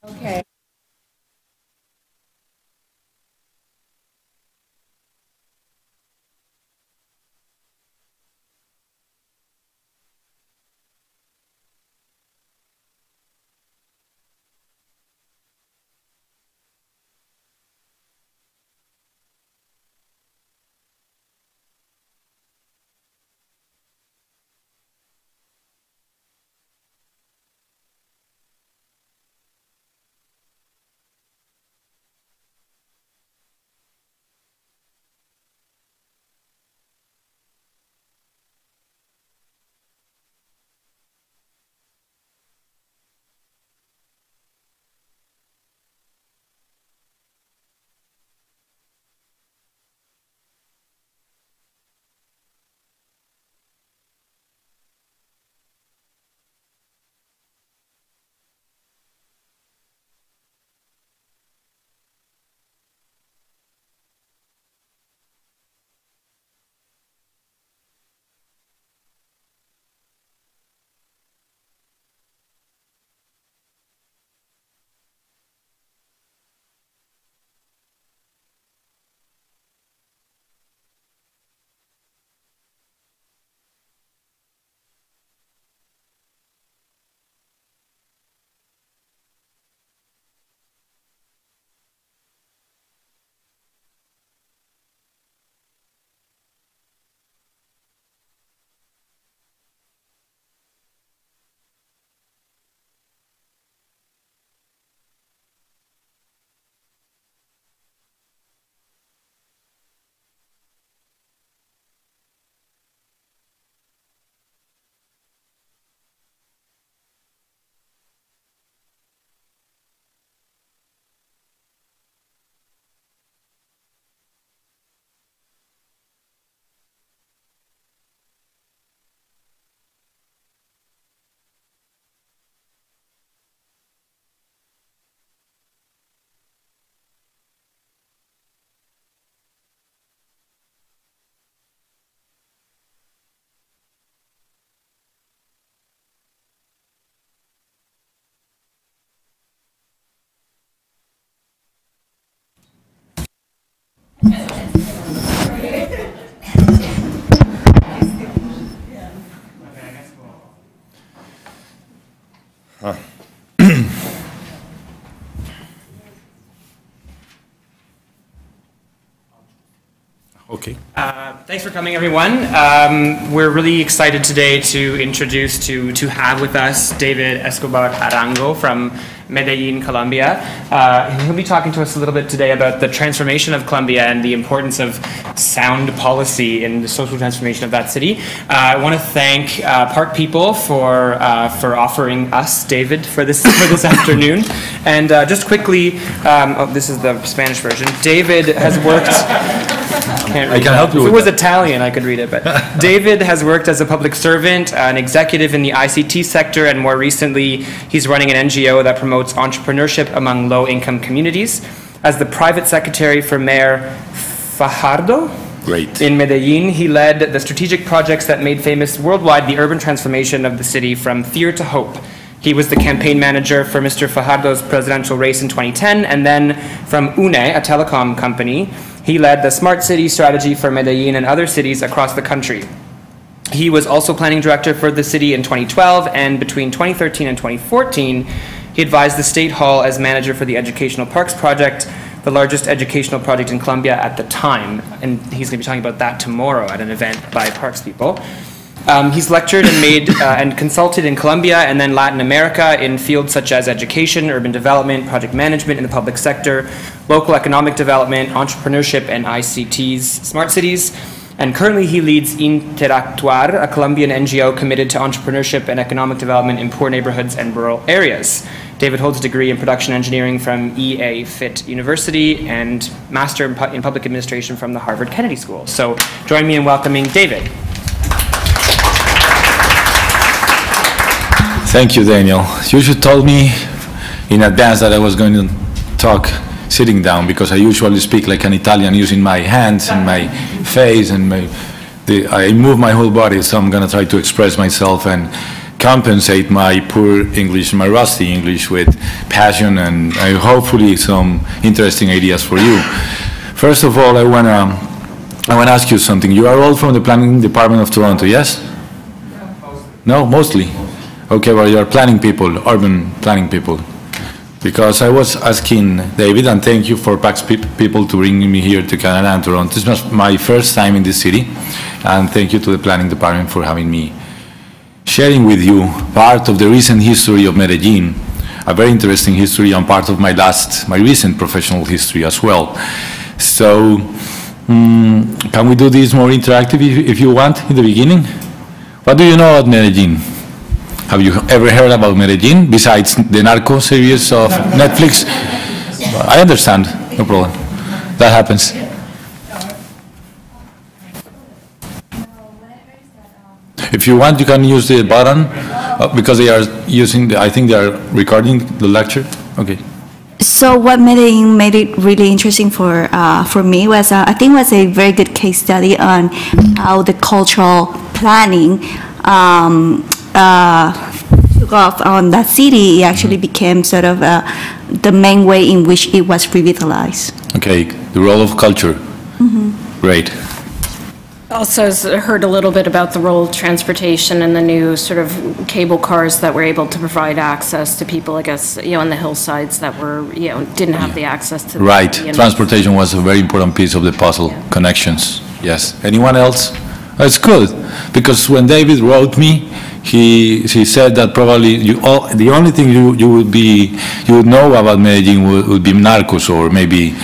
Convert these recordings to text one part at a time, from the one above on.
Okay. Okay. Thanks for coming, everyone. We're really excited today to introduce, to have with us David Escobar-Arango from Medellin, Colombia. He'll be talking to us a little bit today about the transformation of Colombia and the importance of sound policy in the social transformation of that city. I want to thank Park People for offering us David for this afternoon. And just quickly, oh, this is the Spanish version. David has worked. I can help you. If it was Italian, I could read it. But David has worked as a public servant, an executive in the ICT sector, and more recently, he's running an NGO that promotes entrepreneurship among low-income communities. As the private secretary for Mayor Fajardo in Medellin, he led the strategic projects that made famous worldwide the urban transformation of the city from fear to hope. He was the campaign manager for Mr. Fajardo's presidential race in 2010, and then from UNE, a telecom company, he led the smart city strategy for Medellin and other cities across the country. He was also planning director for the city in 2012, and between 2013 and 2014, he advised the State Hall as manager for the Educational Parks Project, the largest educational project in Colombia at the time. And he's going to be talking about that tomorrow at an event by Parks People. He's lectured and made and consulted in Colombia and then Latin America in fields such as education, urban development, project management in the public sector, local economic development, entrepreneurship, and ICTs, smart cities. And currently he leads Interactuar, a Colombian NGO committed to entrepreneurship and economic development in poor neighborhoods and rural areas. David holds a degree in production engineering from EA Fit University and master in public administration from the Harvard Kennedy School. So join me in welcoming David. Thank you, Daniel. You should told me in advance that I was going to talk sitting down, because I usually speak like an Italian using my hands and my face and I move my whole body, so I'm going to try to express myself and compensate my poor English, my rusty English, with passion and hopefully some interesting ideas for you. First of all, I want to ask you something. You are all from the planning department of Toronto, yes? No, mostly. Okay, well, you are planning people, urban planning people. Because I was asking David, and thank you for PAX people to bring me here to Canada and Toronto. This was my first time in this city, and thank you to the planning department for having me sharing with you part of the recent history of Medellin, a very interesting history, and part of my recent professional history as well. So, can we do this more interactive if you want in the beginning? What do you know about Medellin? Have you ever heard about Medellin besides the Narco series of Netflix? I understand, no problem. That happens. If you want, you can use the button because they are using, I think they are recording the lecture. Okay. So what Medellin made it really interesting for me was, I think, was a very good case study on how the cultural planning took off on that city. It actually became sort of the main way in which it was revitalized. Okay, the role of culture. Great. Also heard a little bit about the role of transportation and the new sort of cable cars that were able to provide access to people, I guess, on the hillsides that were, didn't have the access to. Right. Transportation was a very important piece of the puzzle. Yeah. Connections. Yes. Anyone else? It's good because when David wrote me, he said that probably the only thing you would know about Medellin would be Narcos or maybe.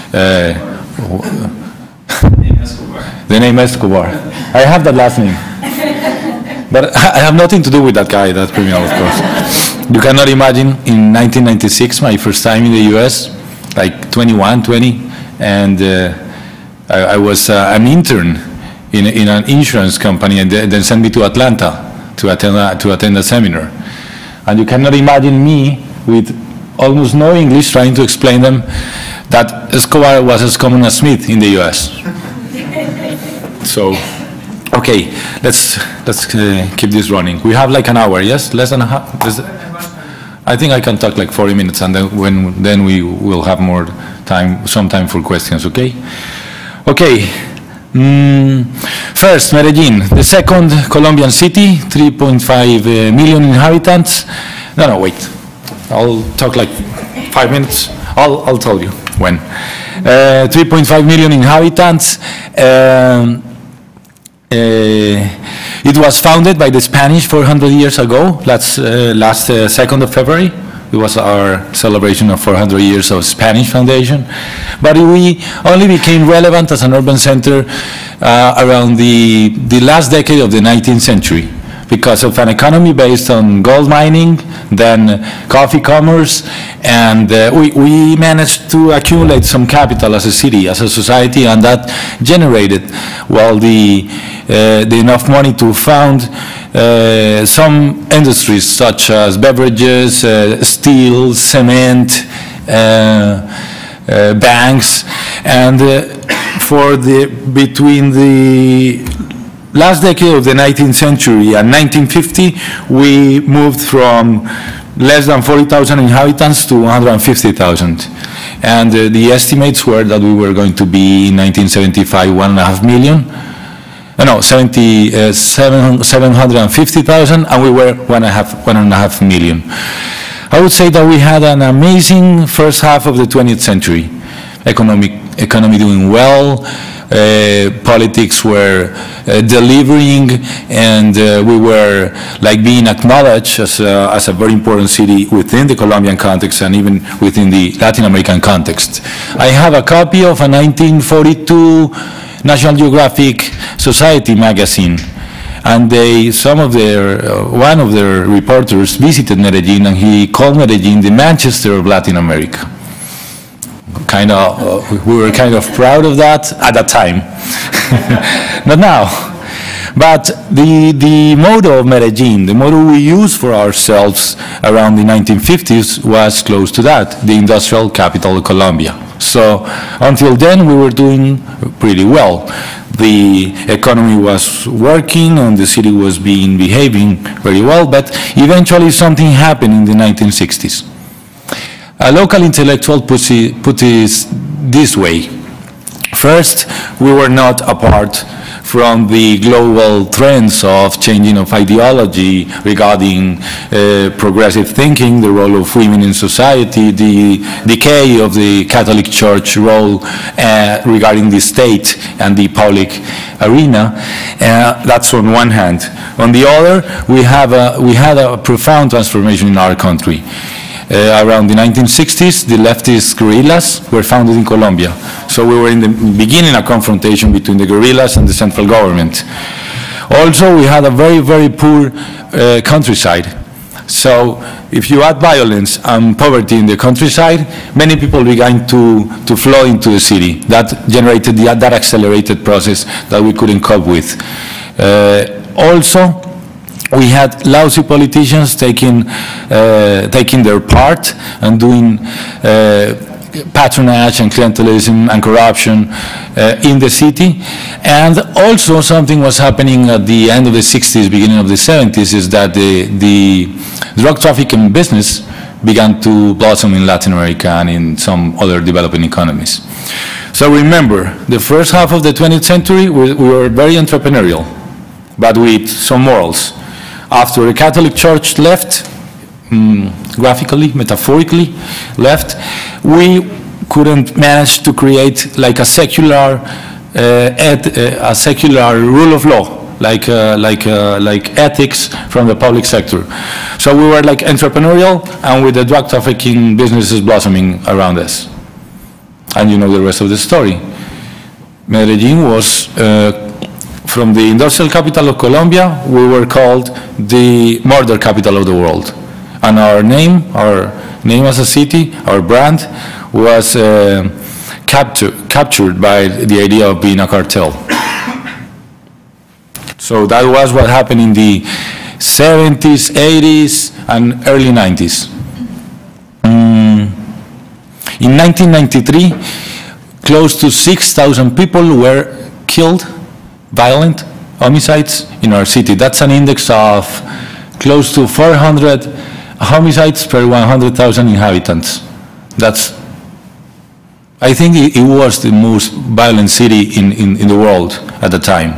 The name Escobar. I have that last name. But I have nothing to do with that guy, that criminal, of course. You cannot imagine, in 1996, my first time in the US, like 20, and I was an intern in an insurance company, and then sent me to Atlanta to attend a seminar. And you cannot imagine me with almost no English trying to explain them that Escobar was as common as Smith in the US. So, okay, let's keep this running. We have like an hour, yes? Less than a half? I think I can talk like 40 minutes, and then we will have more time, some time for questions, okay? Okay. First, Medellin, the second Colombian city, 3.5 million inhabitants. No, wait. I'll talk like 5 minutes. I'll tell you when. 3.5 million inhabitants. It was founded by the Spanish 400 years ago, last 2nd of February. It was our celebration of 400 years of Spanish foundation. But we only became relevant as an urban center around the last decade of the 19th century because of an economy based on gold mining, then coffee commerce, and we managed to accumulate some capital as a city, as a society, and that generated, well, the enough money to found some industries such as beverages, steel, cement, banks, and between the last decade of the 19th century and 1950, we moved from less than 40,000 inhabitants to 150,000. And the estimates were that we were going to be in 1975 1.5 million. No, 750,000, and we were 1.5 million. I would say that we had an amazing first half of the 20th century. Economy doing well. Politics were delivering, and we were like being acknowledged as a very important city within the Colombian context and even within the Latin American context. I have a copy of a 1942 National Geographic Society magazine, and one of their reporters visited Medellin, and he called Medellin the Manchester of Latin America. We were kind of proud of that at that time. Not now. But the motto of Medellin, the motto we used for ourselves around the 1950s was close to that, the industrial capital of Colombia. So until then, we were doing pretty well. The economy was working and the city was behaving very well, but eventually something happened in the 1960s. A local intellectual put it this way. First, we were not apart from the global trends of changing of ideology regarding progressive thinking, the role of women in society, the decay of the Catholic Church role regarding the state and the public arena. That's on one hand. On the other, we had a profound transformation in our country. Around the 1960s, the leftist guerrillas were founded in Colombia. So we were in the beginning a confrontation between the guerrillas and the central government. Also, we had a very, very poor countryside. So if you add violence and poverty in the countryside, many people began to flow into the city. That generated that accelerated process that we couldn't cope with. Also, we had lousy politicians taking their part and doing patronage and clientelism and corruption in the city. And also something was happening at the end of the 60s, beginning of the 70s, is that the drug trafficking business began to blossom in Latin America and in some other developing economies. So remember, the first half of the 20th century, we were very entrepreneurial, but with some morals. After the Catholic Church left, graphically, metaphorically left, we couldn't manage to create like a secular rule of law, like ethics from the public sector. So we were like entrepreneurial, and with the drug trafficking businesses blossoming around us. And you know the rest of the story. Medellin was from the industrial capital of Colombia, we were called the murder capital of the world. And our name as a city, our brand, was captured by the idea of being a cartel. So that was what happened in the 70s, 80s, and early 90s. In 1993, close to 6,000 people were killed, violent homicides in our city. That's an index of close to 400 homicides per 100,000 inhabitants. I think it was the most violent city in the world at the time.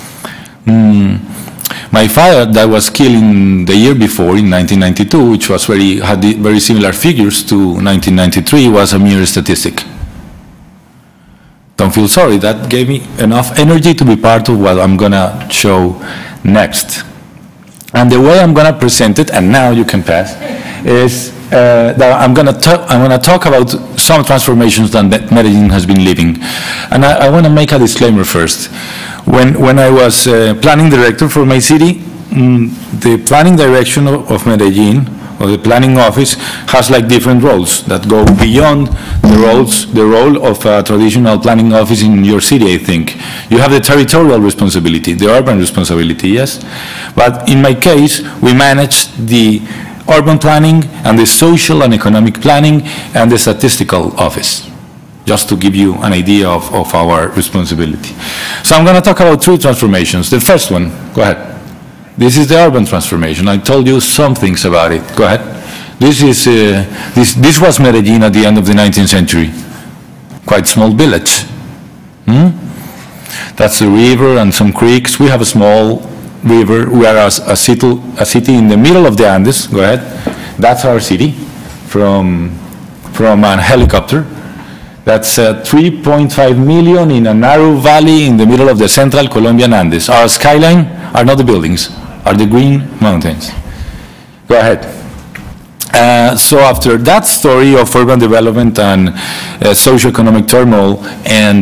My father, that was killed in the year before, in 1992, which was had very similar figures to 1993, was a mere statistic. Don't feel sorry, that gave me enough energy to be part of what I'm gonna show next. And the way I'm gonna present it, and now you can pass, is that I'm gonna talk about some transformations that Medellin has been living. And I wanna make a disclaimer first. When I was planning director for my city, the planning direction of Medellin, or the planning office, has like different roles that go beyond the role of a traditional planning office in your city, I think. You have the territorial responsibility, the urban responsibility, yes? But in my case, we manage the urban planning and the social and economic planning and the statistical office, just to give you an idea of our responsibility. So I'm gonna talk about three transformations. The first one, go ahead. This is the urban transformation. I told you some things about it. Go ahead. This was Medellin at the end of the 19th century. Quite small village. That's a river and some creeks. We have a small river. We are a city in the middle of the Andes. Go ahead. That's our city from a helicopter. That's 3.5 million in a narrow valley in the middle of the central Colombian Andes. Our skyline are not the buildings, are the green mountains. Go ahead. So after that story of urban development and socioeconomic turmoil and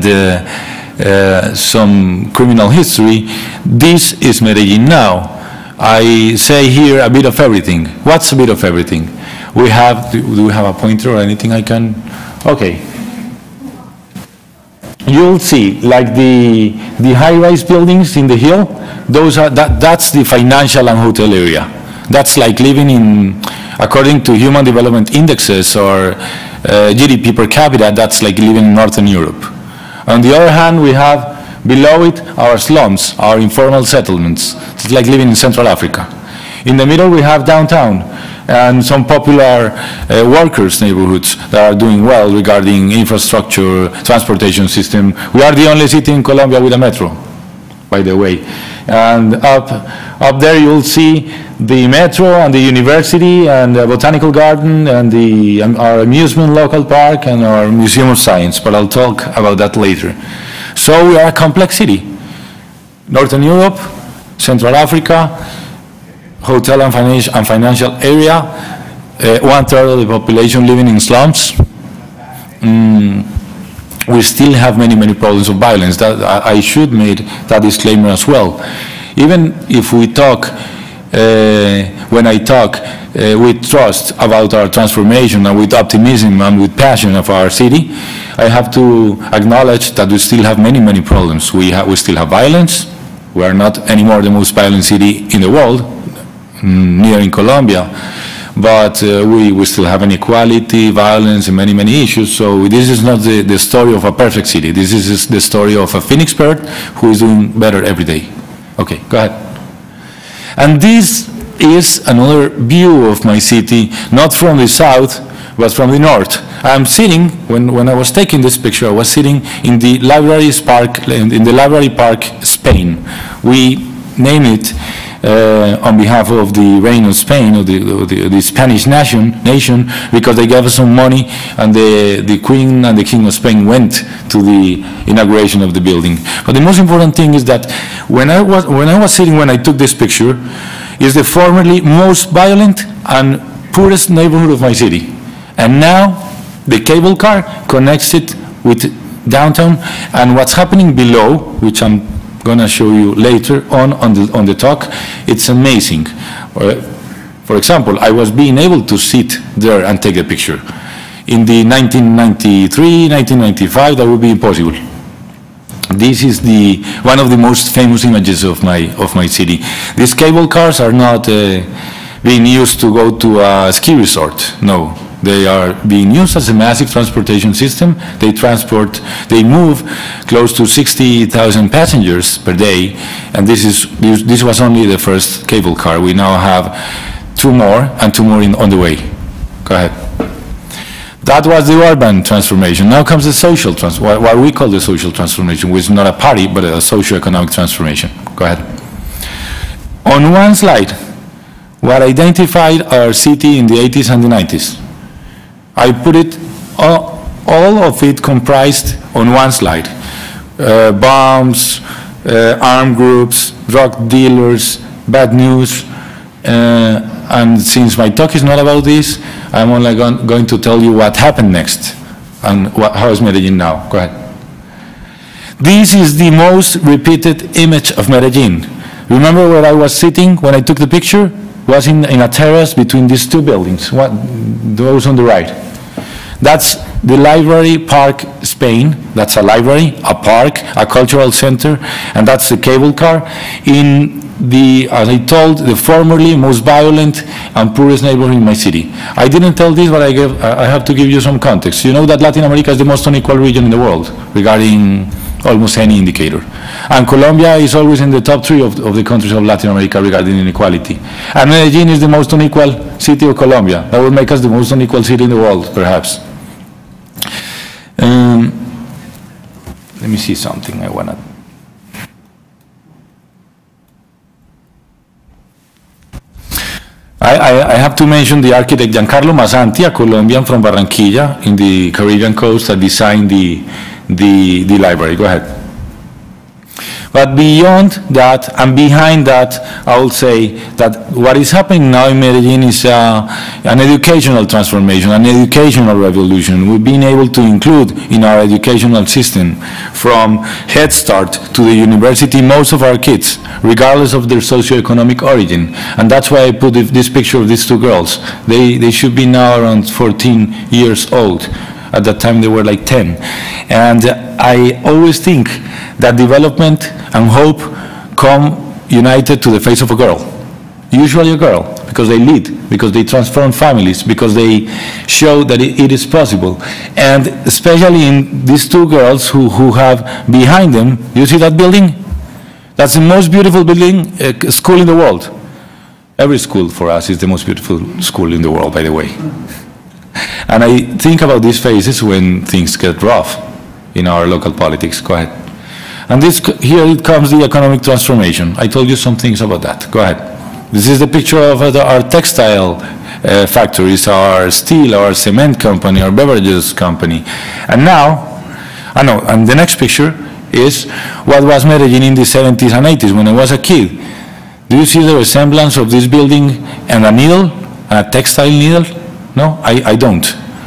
some criminal history, this is Medellin now. I say here a bit of everything. What's a bit of everything? Do we have a pointer or anything I can? Okay. you'll see, like the high-rise buildings in the hill, that's the financial and hotel area. That's like living in, according to human development indexes or GDP per capita, that's like living in Northern Europe. On the other hand, we have below it our slums, our informal settlements. It's like living in Central Africa. In the middle, we have downtown and some popular workers' neighborhoods that are doing well regarding infrastructure, transportation system. We are the only city in Colombia with a metro, by the way. And up there you'll see the metro and the university and the botanical garden and our amusement local park and our museum of science, but I'll talk about that later. So we are a complex city. Northern Europe, Central Africa, hotel and financial area, 1/3 of the population living in slums. We still have many problems of violence. I should make that disclaimer as well. Even if we talk, when I talk with trust about our transformation and with optimism and with passion of our city, I have to acknowledge that we still have many problems. We still have violence. We are not anymore the most violent city in the world, near in Colombia, but we still have inequality, violence, and many issues. So this is not the story of a perfect city. This is the story of a Phoenix bird who is doing better every day. Okay, go ahead. And this is another view of my city, not from the south, but from the north. I'm sitting, when I was taking this picture, I was sitting in the Libraries Park, in the Library Park, Spain. We name it on behalf of the reign of Spain, or the Spanish nation, because they gave us some money, and the Queen and the King of Spain went to the inauguration of the building. But the most important thing is that when I was sitting, when I took this picture, is the formerly most violent and poorest neighborhood of my city. And now the cable car connects it with downtown, and what's happening below, which I'm going to show you later on the talk, it's amazing. For example, I was being able to sit there and take a picture. In the 1993, 1995, that would be impossible. This is one of the most famous images of my city. These cable cars are not being used to go to a ski resort. No, they are being used as a massive transportation system. They move close to 60,000 passengers per day, and this was only the first cable car. We now have two more, and two more on the way. Go ahead. That was the urban transformation. Now comes the social what we call the social transformation, which is not a party, but a socio-economic transformation. Go ahead. On one slide, what identified our city in the 80s and the 90s. I put it, all of it comprised on one slide. Bombs, armed groups, drug dealers, bad news, and since my talk is not about this, I'm only going to tell you what happened next and how is Medellin now. Go ahead. This is the most repeated image of Medellin. Remember where I was sitting when I took the picture? Was in a terrace between these two buildings, those on the right. That's the Library Park, Spain. That's a library, a park, a cultural center, and that's the cable car in as I told, the formerly most violent and poorest neighborhood in my city. I didn't tell this, but I have to give you some context. You know that Latin America is the most unequal region in the world regarding almost any indicator. And Colombia is always in the top 3 of the countries of Latin America regarding inequality. And Medellin is the most unequal city of Colombia. That would make us the most unequal city in the world, perhaps. Let me see something I want to... I have to mention the architect Giancarlo Masanti, a Colombian from Barranquilla in the Caribbean coast, that designed the library. Go ahead. But beyond that and behind that, I will say that what is happening now in Medellin is an educational transformation, an educational revolution. We've been able to include in our educational system, from Head Start to the university, most of our kids, regardless of their socioeconomic origin. And that's why I put this picture of these two girls. They should be now around 14 years old. At that time, they were like 10. And I always think that development and hope come united to the face of a girl. Usually a girl, because they lead, because they transform families, because they show that it is possible. And especially in these two girls who have behind them, you see that building? That's the most beautiful building, school in the world. Every school for us is the most beautiful school in the world, by the way. And I think about these phases when things get rough in our local politics. Go ahead. And here it comes the economic transformation. I told you some things about that. Go ahead. This is the picture of our textile factories, our steel, our cement company, our beverages company. And now, and the next picture is what was Medellin in the 70s and 80s when I was a kid. Do you see the resemblance of this building and a needle, a textile needle? No, I don't.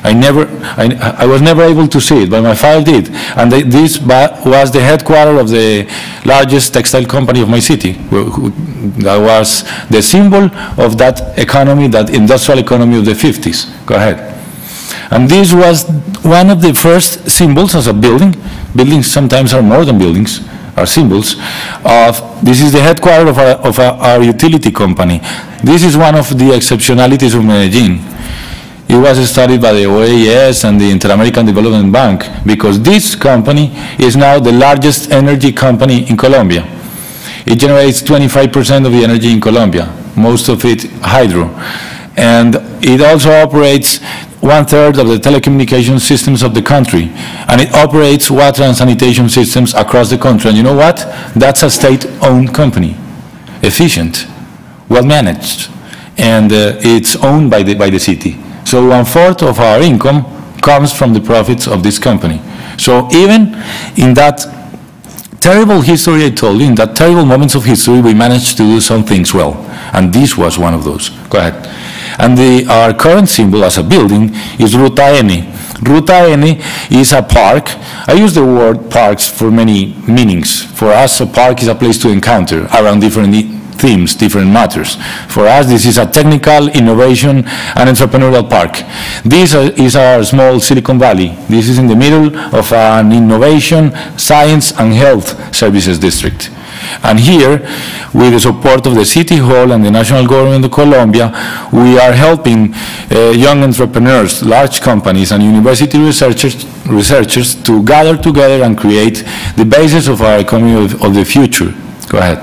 I was never able to see it, but my father did. And this was the headquarters of the largest textile company of my city. That was the symbol of that economy, that industrial economy of the 50s. Go ahead. And this was one of the first symbols as a building. Buildings sometimes are more than buildings, are symbols of, this is the headquarters of our utility company. This is one of the exceptionalities of Medellin. It was started by the OAS and the Inter-American Development Bank because this company is now the largest energy company in Colombia. It generates 25% of the energy in Colombia, most of it hydro. And it also operates 1/3 of the telecommunication systems of the country. And it operates water and sanitation systems across the country. And you know what? That's a state-owned company, efficient, well-managed, and it's owned by the city. So 1/4 of our income comes from the profits of this company. So even in that terrible history I told you, in that terrible moments of history, we managed to do some things well. And this was one of those. Go ahead. And our current symbol as a building is Ruta N. Ruta N is a park. I use the word parks for many meanings. For us, a park is a place to encounter around different themes, different matters. For us, this is a technical, innovation, and entrepreneurial park. This is our small Silicon Valley. This is in the middle of an innovation, science, and health services district. And here, with the support of the City Hall and the National Government of Colombia, we are helping young entrepreneurs, large companies, and university researchers to gather together and create the basis of our economy of the future. Go ahead.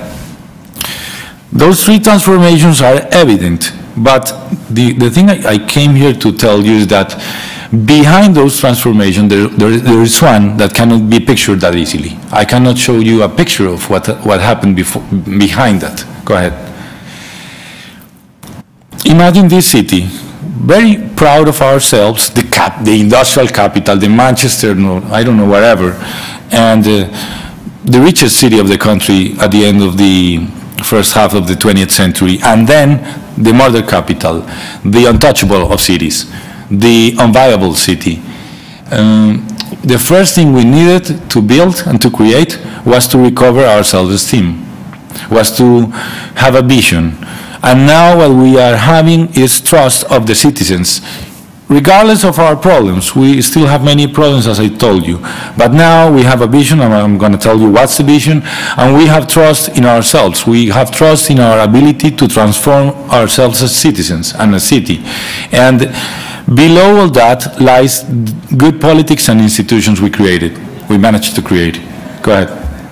Those three transformations are evident, but the thing I came here to tell you is that behind those transformations, there is one that cannot be pictured that easily. I cannot show you a picture of what happened behind that. Go ahead. Imagine this city, very proud of ourselves, the industrial capital, the Manchester, I don't know, wherever, and the richest city of the country at the end of the first half of the 20th century, and then the murder capital, the untouchable of cities, the unviable city. The first thing we needed to build and to create was to recover our self-esteem, was to have a vision. And now what we are having is trust of the citizens. Regardless of our problems, we still have many problems, as I told you. But now we have a vision, and I'm going to tell you what's the vision, and we have trust in ourselves. We have trust in our ability to transform ourselves as citizens and a city. And below all that lies good politics and institutions we created. We managed to create. Go ahead.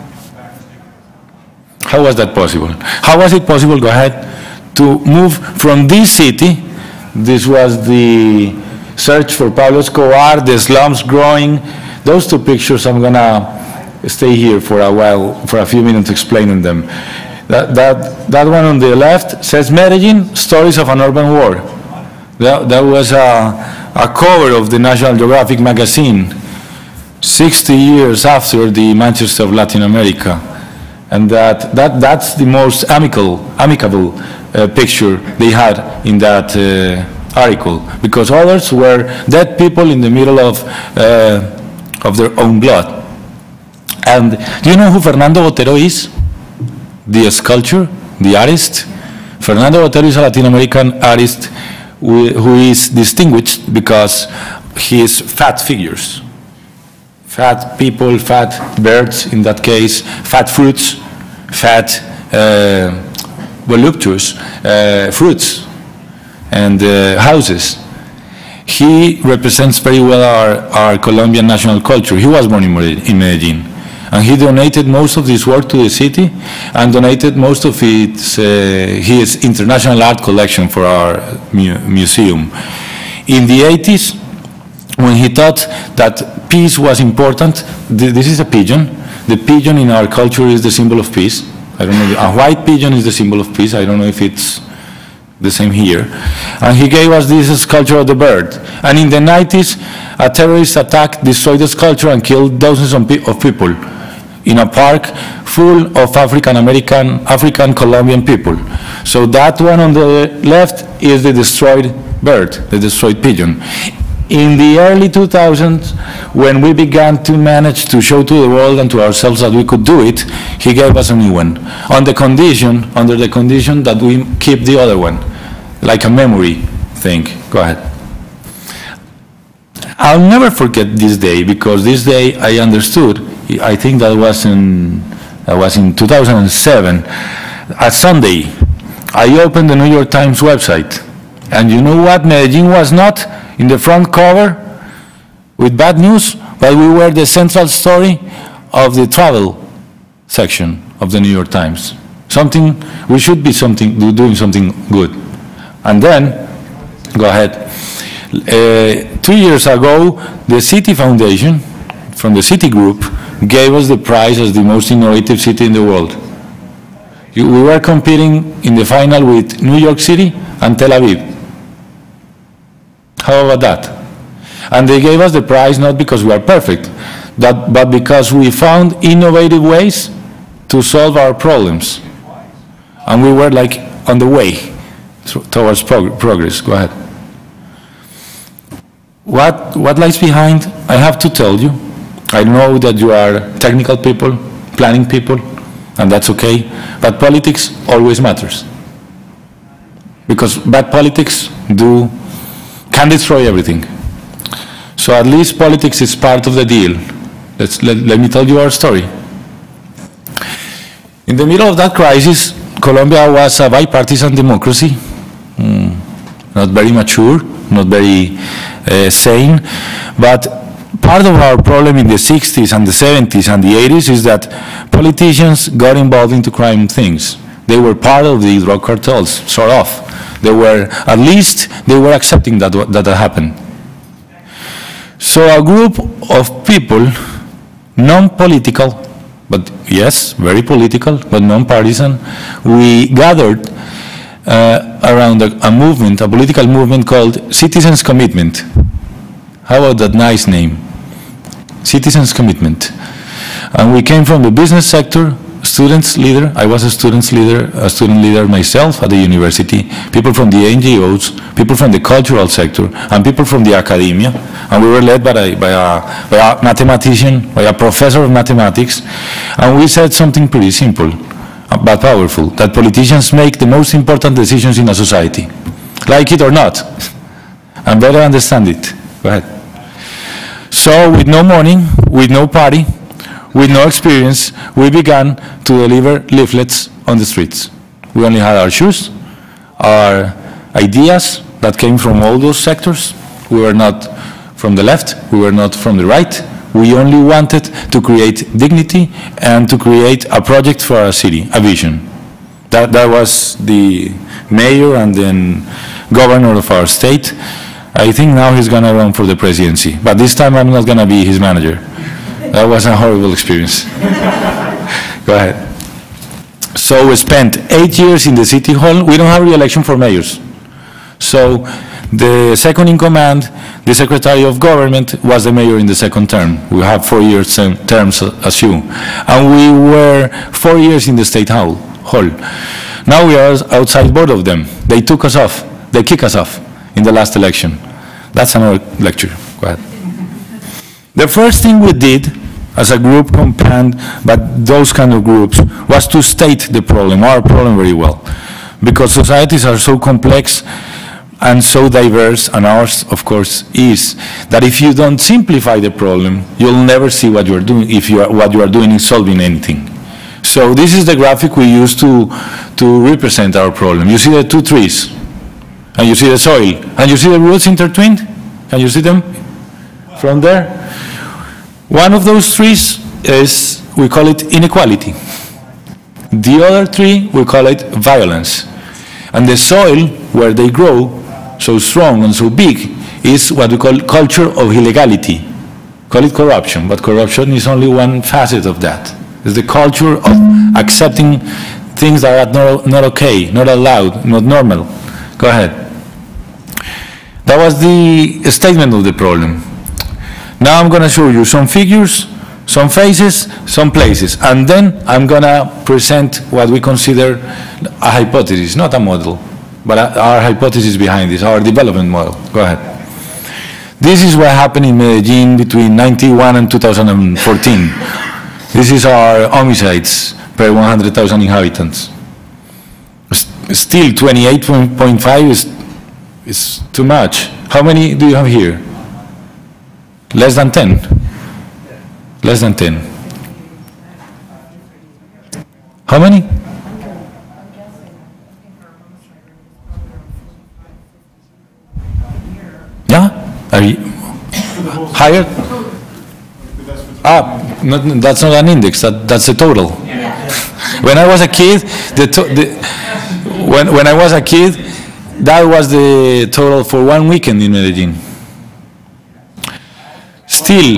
How was that possible? How was it possible, go ahead, to move from this city? This was the search for Pablo Escobar, the slums growing. Those two pictures, I'm gonna stay here for a while, for a few minutes explaining them. That one on the left says Medellin, Stories of an Urban War. That was a cover of the National Geographic magazine 60 years after the Manchester of Latin America. And that's the most amicable picture they had in that article, because others were dead people in the middle of their own blood. And do you know who Fernando Botero is? The sculptor, the artist. Fernando Botero is a Latin American artist who is distinguished because his fat figures. Fat people, fat birds in that case, fat fruits, fat voluptuous fruits and houses. He represents very well our Colombian national culture. He was born in Medellin. And he donated most of this work to the city and donated most of his international art collection for our museum. In the 80s, when he thought that peace was important, this is a pigeon. The pigeon in our culture is the symbol of peace. I don't know, a white pigeon is the symbol of peace. I don't know if it's the same here. And he gave us this sculpture of the bird. And in the 90s, a terrorist attack destroyed the sculpture and killed dozens of people in a park full of African Colombian people. So that one on the left is the destroyed bird, the destroyed pigeon. In the early 2000s, when we began to manage to show to the world and to ourselves that we could do it, he gave us a new one, under the condition that we keep the other one, like a memory thing. Go ahead. I'll never forget this day, because this day I understood, I think that was in 2007, a Sunday, I opened the New York Times website, and you know what Medellin was not? In the front cover with bad news, but we were the central story of the travel section of the New York Times. We should be doing something good. And then, go ahead. 2 years ago, the City Foundation, from the City Group, gave us the prize as the most innovative city in the world. We were competing in the final with New York City and Tel Aviv. How about that? And they gave us the prize not because we are perfect, but because we found innovative ways to solve our problems. And we were like on the way towards progress. Go ahead. What lies behind? I have to tell you. I know that you are technical people, planning people, and that's okay, but politics always matters. Because bad politics can destroy everything. So at least politics is part of the deal. Let me tell you our story. In the middle of that crisis, Colombia was a bipartisan democracy, not very mature, not very sane, but part of our problem in the 60s and the 70s and the 80s is that politicians got involved into crime things. They were part of the drug cartels, sort of. At least they were accepting that happened. So a group of people, non-political, but yes, very political, but non-partisan, we gathered around a movement, a political movement called Citizens Commitment. How about that nice name? Citizens Commitment. And we came from the business sector, students leader. I was a student leader myself at the university, people from the NGOs, people from the cultural sector, and people from the academia. And we were led by a mathematician, by a professor of mathematics. And we said something pretty simple, but powerful, that politicians make the most important decisions in a society, like it or not, and better understand it. Go ahead. So with no money, with no party, with no experience, we began to deliver leaflets on the streets. We only had our shoes, our ideas that came from all those sectors. We were not from the left, we were not from the right. We only wanted to create dignity and to create a project for our city, a vision. That was the mayor and then governor of our state. I think now he's going to run for the presidency, but this time I'm not going to be his manager. That was a horrible experience. Go ahead. So we spent 8 years in the city hall. We don't have re-election for mayors. So the second in command, the secretary of government, was the mayor in the second term. We have 4 year terms as you. And we were 4 years in the state hall. Now we are outside both of them. They took us off. They kicked us off in the last election. That's another lecture. Go ahead. The first thing we did as a group compound, but those kind of groups, was to state the problem, our problem very well. Because societies are so complex, and so diverse, and ours, of course, is, that if you don't simplify the problem, you'll never see what you're doing, what you are doing is solving anything. So this is the graphic we use to represent our problem. You see the two trees, and you see the soil, and you see the roots intertwined? Can you see them from there? One of those trees is, we call it inequality. The other tree, we call it violence. And the soil where they grow, so strong and so big, is what we call culture of illegality. Call it corruption, but corruption is only one facet of that. It's the culture of accepting things that are not okay, not allowed, not normal. Go ahead. That was the statement of the problem. Now I'm going to show you some figures, some faces, some places, and then I'm going to present what we consider a hypothesis, not a model, but our hypothesis behind this, our development model. Go ahead. This is what happened in Medellin between 91 and 2014. This is our homicides per 100,000 inhabitants. Still, 28.5 is too much. How many do you have here? Less than 10? Less than 10. How many? Yeah? Are you higher? That's not an index, that's the total. When I was a kid, when I was a kid, that was the total for one weekend in Medellin. Still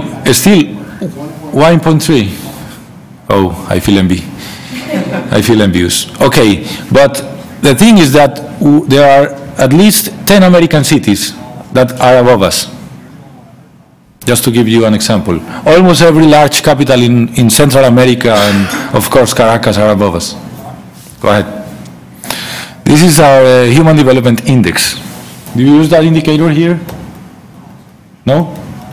1.3. Oh, I feel envy. I feel envious. Okay, but the thing is that there are at least 10 American cities that are above us. Just to give you an example. Almost every large capital in Central America and, of course, Caracas are above us. Go ahead. This is our Human Development Index. Do you use that indicator here? No?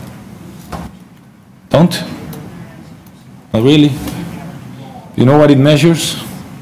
Don't? Not really? You know what it measures?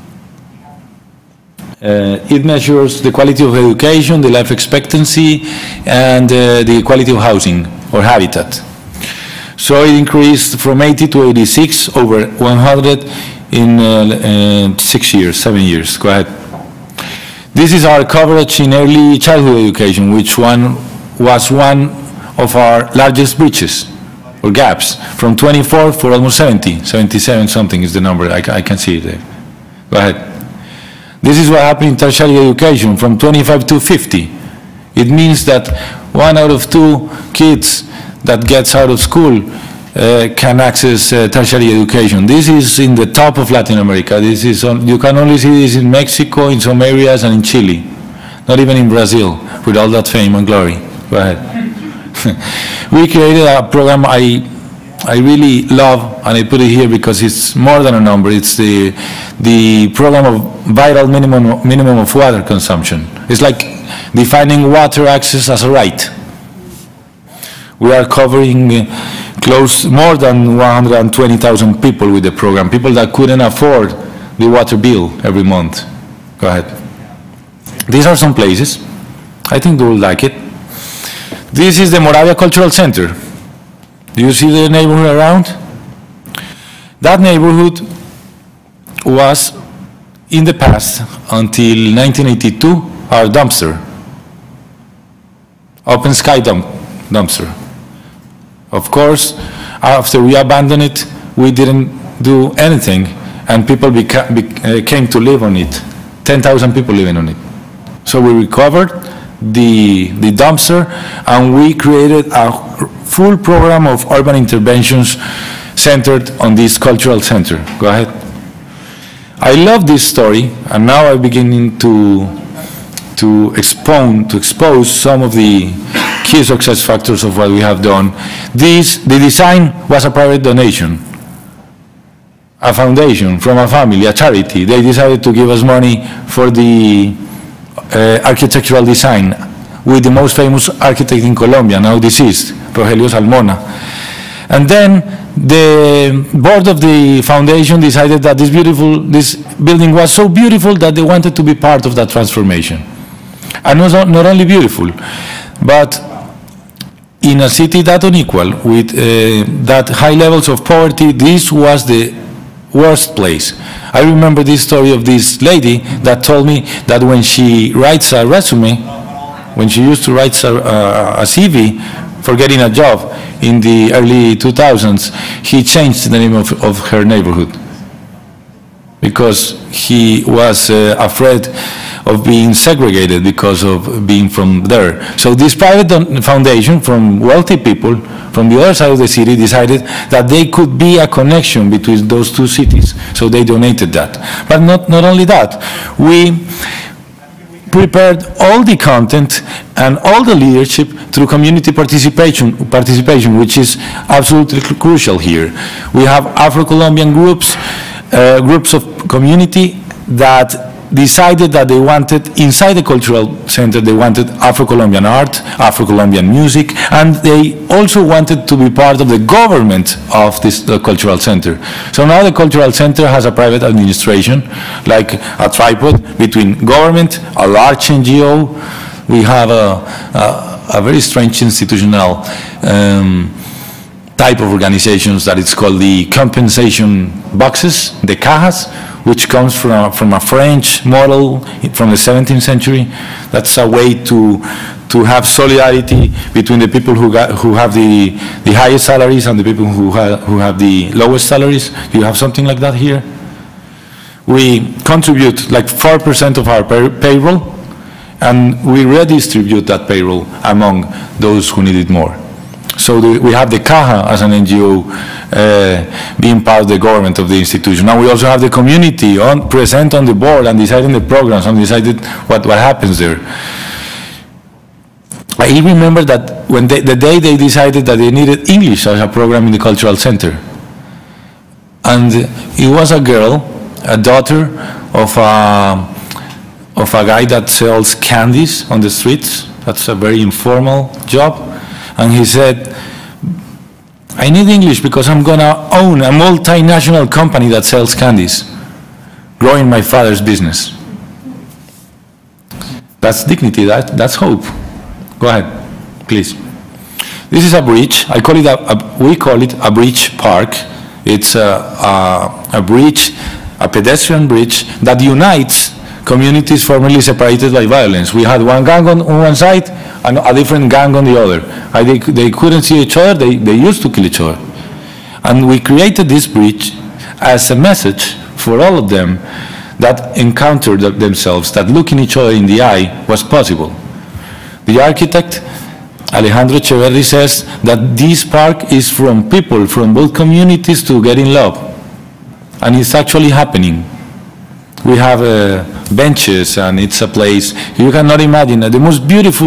It measures the quality of education, the life expectancy, and the quality of housing or habitat. So it increased from 80 to 86 over 100 in 6 years, 7 years. Go ahead. This is our coverage in early childhood education, which was one of our largest breaches or gaps, from 24 for almost 70, 77 something is the number, I can see it there. Go ahead. This is what happened in tertiary education, from 25 to 50. It means that 1 out of 2 kids that gets out of school can access tertiary education. This is in the top of Latin America. This is you can only see this in Mexico, in some areas, and in Chile. Not even in Brazil, with all that fame and glory. Go ahead. We created a program I really love, and I put it here because it's more than a number. It's the program of vital minimum of water consumption. It's like defining water access as a right. We are covering more than 120,000 people with the program, people that couldn't afford the water bill every month. Go ahead. These are some places. I think they will like it. This is the Moravia Cultural Center. Do you see the neighborhood around? That neighborhood was, in the past, until 1982, our dumpster. Open sky dumpster. Of course, after we abandoned it, we didn't do anything, and people came to live on it. 10,000 people living on it. So we recovered the dumpster, and we created a full program of urban interventions centered on this cultural center. Go ahead. I love this story, and now I'm beginning to expose some of the key success factors of what we have done. The design was a private donation, a foundation from a family, a charity. They decided to give us money for the architectural design with the most famous architect in Colombia, now deceased, Rogelio Salmona. And then the board of the foundation decided that this building was so beautiful that they wanted to be part of that transformation. And not only beautiful, but in a city that unequal, with that high levels of poverty, this was the worst place. I remember this story of this lady that told me that when she writes a resume, when she used to write a CV for getting a job in the early 2000s, he changed the name of her neighborhood because he was afraid of being segregated because of being from there. So this private foundation from wealthy people from the other side of the city decided that they could be a connection between those two cities. So they donated that. But not only that, we prepared all the content and all the leadership through community participation, which is absolutely crucial here. We have Afro-Colombian groups, groups of community that decided that they wanted, inside the cultural center, they wanted Afro-Colombian art, Afro-Colombian music, and they also wanted to be part of the government of the cultural center. So now the cultural center has a private administration, like a tripod between government, a large NGO. We have a very strange institutional type of organizations that it's called the compensation boxes, the cajas, which comes from a French model from the 17th century. That's a way to have solidarity between the people who have the highest salaries and the people who have the lowest salaries. Do you have something like that here? We contribute like 4% of our payroll, and we redistribute that payroll among those who need it more. So we have the Caja as an NGO being part of the government of the institution. Now we also have the community present on the board and deciding the programs and decided what happens there. I remember that when the day they decided that they needed English as a program in the cultural center. And it was a girl, a daughter of a guy that sells candies on the streets. That's a very informal job. And he said, I need English because I'm going to own a multinational company that sells candies, growing my father's business. That's dignity, that's hope. Go ahead, please. This is a bridge. We call it a bridge park. It's a bridge, a pedestrian bridge that unites communities formerly separated by violence. We had one gang on one side and a different gang on the other. They couldn't see each other, they used to kill each other. And we created this bridge as a message for all of them that encountered themselves, that looking each other in the eye was possible. The architect, Alejandro Echeverri, says that this park is from people from both communities to get in love. And it's actually happening. We have benches, and it's a place you cannot imagine. The most beautiful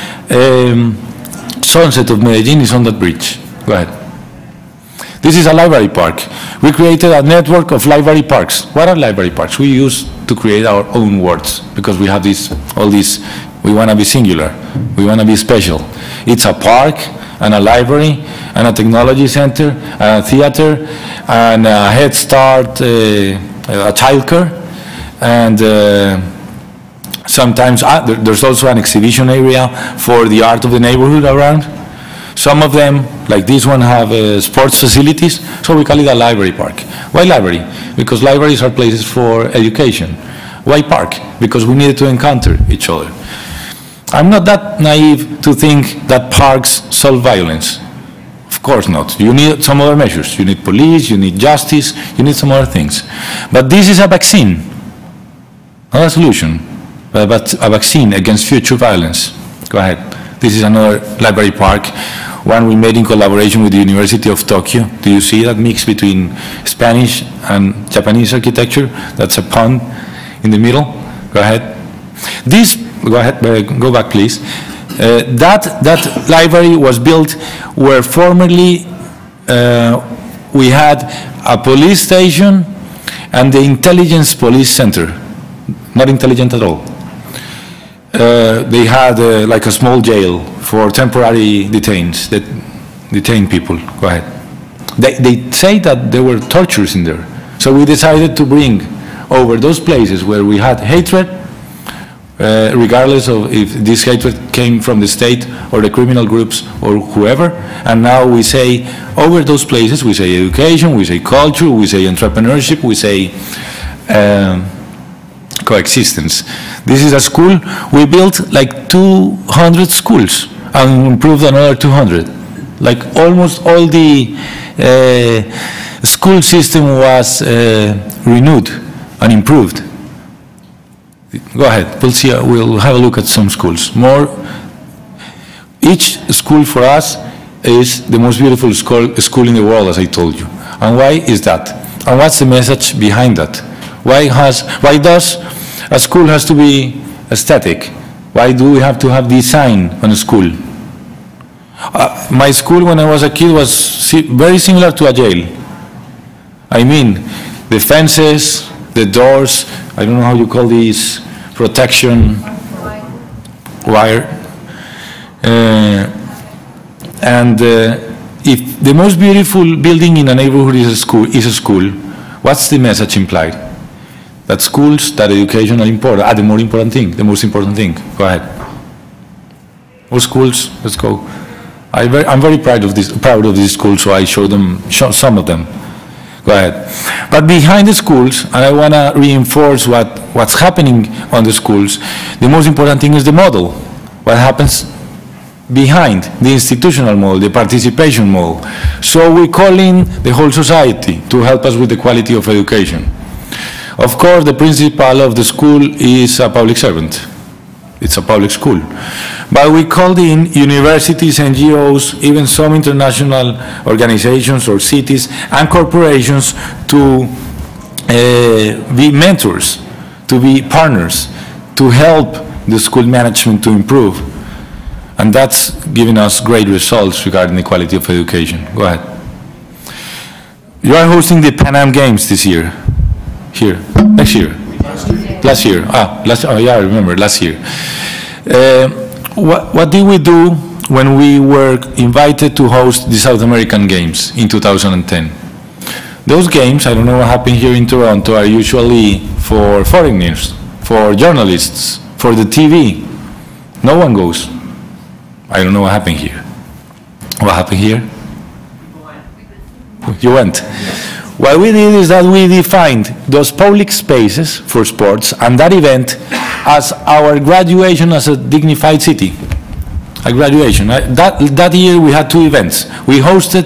sunset of Medellin is on that bridge. Go ahead. This is a library park. We created a network of library parks. What are library parks? We use to create our own words because we have all these. We want to be singular. We want to be special. It's a park and a library and a technology center and a theater and a Head Start, a childcare. And sometimes there's also an exhibition area for the art of the neighborhood around. Some of them, like this one, have sports facilities, so we call it a library park. Why library? Because libraries are places for education. Why park? Because we needed to encounter each other. I'm not that naive to think that parks solve violence. Of course not. You need some other measures. You need police, you need justice, you need some other things. But this is a vaccine. Not a solution, but a vaccine against future violence. Go ahead. This is another library park, one we made in collaboration with the University of Tokyo. Do you see that mix between Spanish and Japanese architecture? That's a pond in the middle. Go ahead. Go ahead, go back please. That library was built where formerly we had a police station and the intelligence police center. Not intelligent at all. They had like a small jail for temporary detained people. Go ahead. They say that there were tortures in there. So we decided to bring over those places where we had hatred, regardless of if this hatred came from the state or the criminal groups or whoever. And now we say, over those places, we say education, we say culture, we say entrepreneurship, we say coexistence. This is a school. We built like 200 schools and improved another 200. Like almost all the school system was renewed and improved. Go ahead. We'll see. We'll have a look at some schools. Each school for us is the most beautiful school in the world, as I told you. And why is that? And what's the message behind that? Why does a school has to be aesthetic? Why do we have to have design on a school? My school, when I was a kid, was very similar to a jail. I mean, the fences, the doors, I don't know how you call these, protection wire. If the most beautiful building in a neighborhood is a school, what's the message implied? That schools, that education are important, the more important thing, the most important thing. Go ahead. More schools, let's go. I'm very proud of this school, so I show some of them. Go ahead. But behind the schools, and I want to reinforce what's happening on the schools, the most important thing is the model. What happens behind the institutional model, the participation model. So we call in the whole society to help us with the quality of education. Of course, the principal of the school is a public servant. It's a public school. But we called in universities, NGOs, even some international organizations or cities and corporations to be mentors, to be partners, to help the school management to improve. And that's giving us great results regarding the quality of education. Go ahead. You are hosting the Pan Am Games this year. Here. Next year. Last year. Oh yeah, I remember, last year. What did we do when we were invited to host the South American Games in 2010? Those games, I don't know what happened here in Toronto, are usually for foreigners, for journalists, for the TV. No one goes. I don't know what happened here. What happened here? You went. What we did is that we defined those public spaces for sports and that event as our graduation as a dignified city. A graduation. That year we had two events. We hosted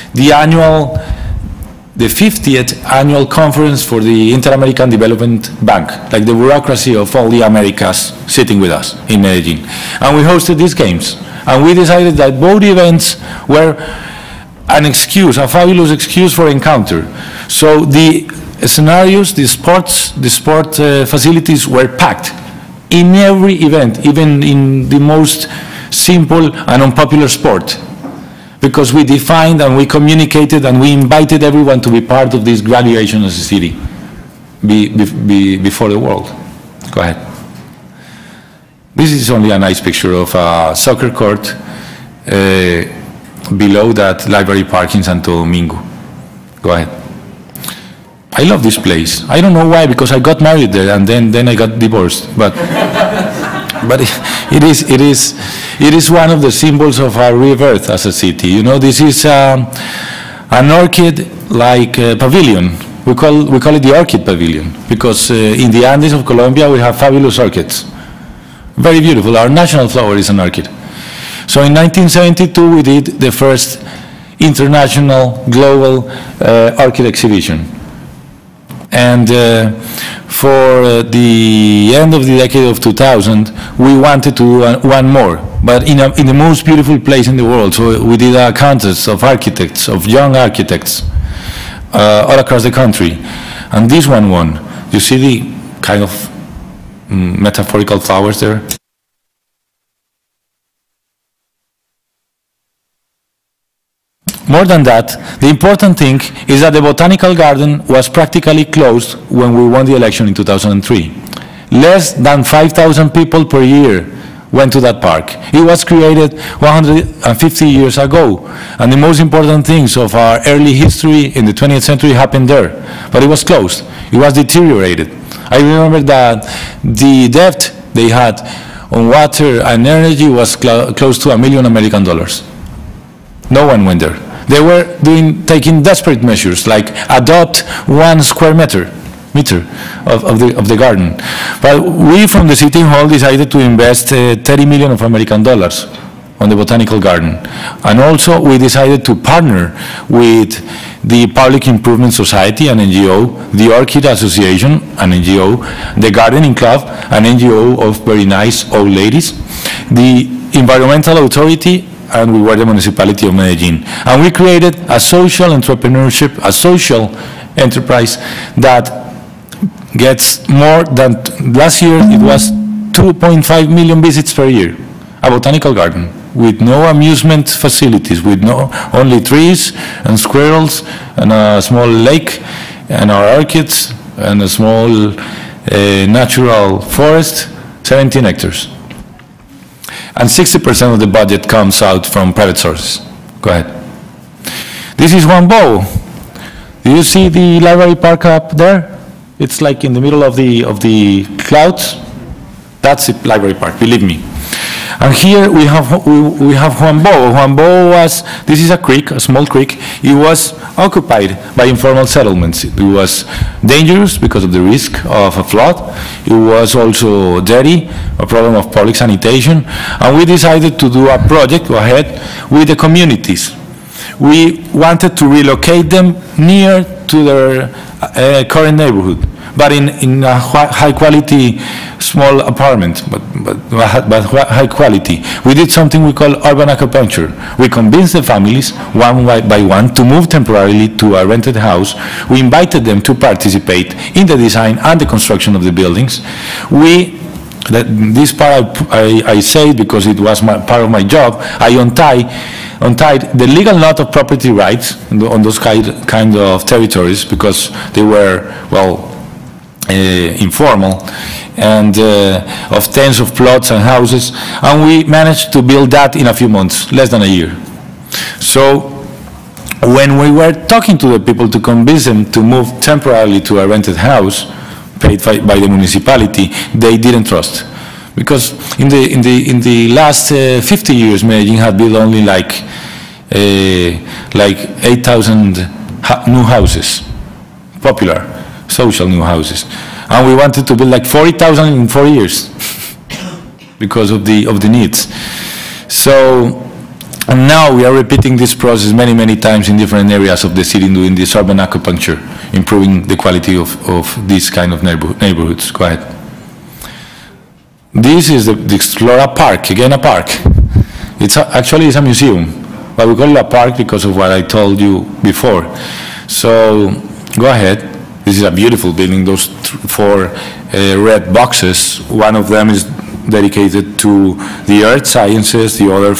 the 50th annual conference for the Inter-American Development Bank, like the bureaucracy of all the Americas sitting with us in Medellin. And we hosted these games. And we decided that both events were an excuse, a fabulous excuse for encounter. So the scenarios, the sport facilities were packed in every event, even in the most simple and unpopular sport, because we defined and we communicated and we invited everyone to be part of this graduation as a city before the world. Go ahead. This is only a nice picture of a soccer court below that library park in Santo Domingo. Go ahead. I love this place. I don't know why, because I got married there and then I got divorced. But it is one of the symbols of our rebirth as a city. You know, this is an orchid-like pavilion. We call it the Orchid Pavilion because in the Andes of Colombia we have fabulous orchids. Very beautiful. Our national flower is an orchid. So in 1972 we did the first international global orchid exhibition. And for the end of the decade of 2000, we wanted to do one more, but in the most beautiful place in the world. So we did a contest of architects, of young architects, all across the country. And this one won. You see the kind of metaphorical flowers there? More than that, the important thing is that the botanical garden was practically closed when we won the election in 2003. Less than 5,000 people per year went to that park. It was created 150 years ago, and the most important things of our early history in the 20th century happened there, but it was closed. It was deteriorated. I remember that the depth they had on water and energy was close to $1 million American. No one went there. They were taking desperate measures, like adopt 1 square meter of the garden. But we from the City Hall decided to invest $30 million of American dollars on the botanical garden. And also we decided to partner with the Public Improvement Society, an NGO, the Orchid Association, an NGO, the Gardening Club, an NGO of very nice old ladies, the Environmental Authority, and we were the municipality of Medellin. And we created a social entrepreneurship, a social enterprise that gets more than, last year it was 2.5 million visits per year, a botanical garden with no amusement facilities, with only trees and squirrels and a small lake and our orchids and a small natural forest, 17 hectares. And 60% of the budget comes out from private sources. Go ahead. This is Juan-Bo. Do you see the library park up there? It's like in the middle of the clouds. That's the library park, believe me. And here we have Juan-Bo. Juan-Bo was, this is a creek, a small creek. It was occupied by informal settlements. It was dangerous because of the risk of a flood. It was also dirty, a problem of public sanitation. And we decided to do a project, go ahead, with the communities. We wanted to relocate them near to their current neighborhood, but in a high quality small apartment, but high quality. We did something we call urban acupuncture. We convinced the families one by one to move temporarily to a rented house. We invited them to participate in the design and the construction of the buildings. This part I say because it was part of my job. I untied the legal knot of property rights on those kind of territories because they were, well, informal, and of tens of plots and houses, and we managed to build that in a few months, less than a year. So when we were talking to the people to convince them to move temporarily to a rented house paid by the municipality, they didn't trust, because in the last 50 years Medellin had built only like 8,000 new houses, popular social new houses, and we wanted to build like 40,000 in 4 years because of the needs. So, and now we are repeating this process many times in different areas of the city, doing this urban acupuncture, improving the quality of these kind of neighborhoods. Go ahead. This is the Explora Park, again a park. Actually it's a museum, but we call it a park because of what I told you before. So go ahead. This is a beautiful building, those 4 red boxes. One of them is dedicated to the earth sciences, the other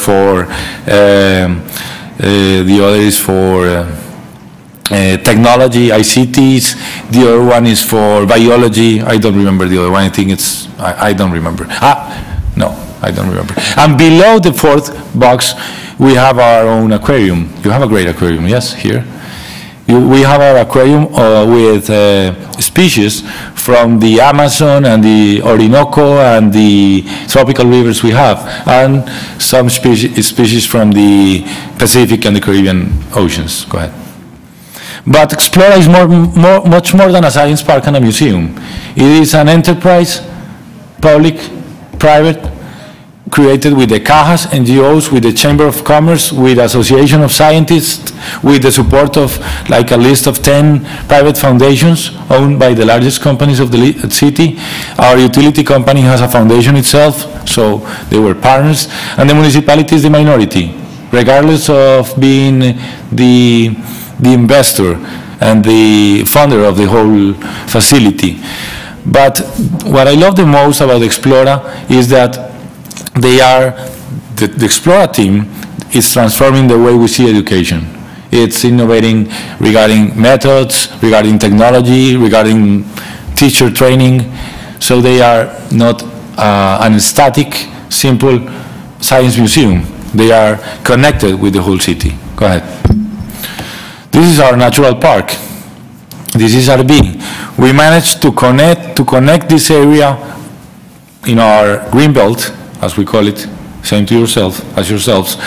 is for technology, ICTs, the other one is for biology. I don't remember the other one, I think it's, I don't remember. No, I don't remember. And below the 4th box, we have our own aquarium. You have a great aquarium, yes, here. We have our aquarium with species from the Amazon and the Orinoco and the tropical rivers we have, and some species from the Pacific and the Caribbean oceans. Go ahead. But Explora is much more than a science park and a museum. It is an enterprise, public, private, created with the Cajas, NGOs, with the Chamber of Commerce, with the Association of Scientists, with the support of like a list of 10 private foundations owned by the largest companies of the city. Our utility company has a foundation itself, so they were partners, and the municipality is the minority, regardless of being the investor and the funder of the whole facility. But what I love the most about Explora is that the Explora team is transforming the way we see education. It's innovating regarding methods, regarding technology, regarding teacher training. So they are not an static, simple science museum. They are connected with the whole city. Go ahead. This is our natural park. This is RB. We managed to connect this area in our green belt, as we call it, same to yourself as yourselves,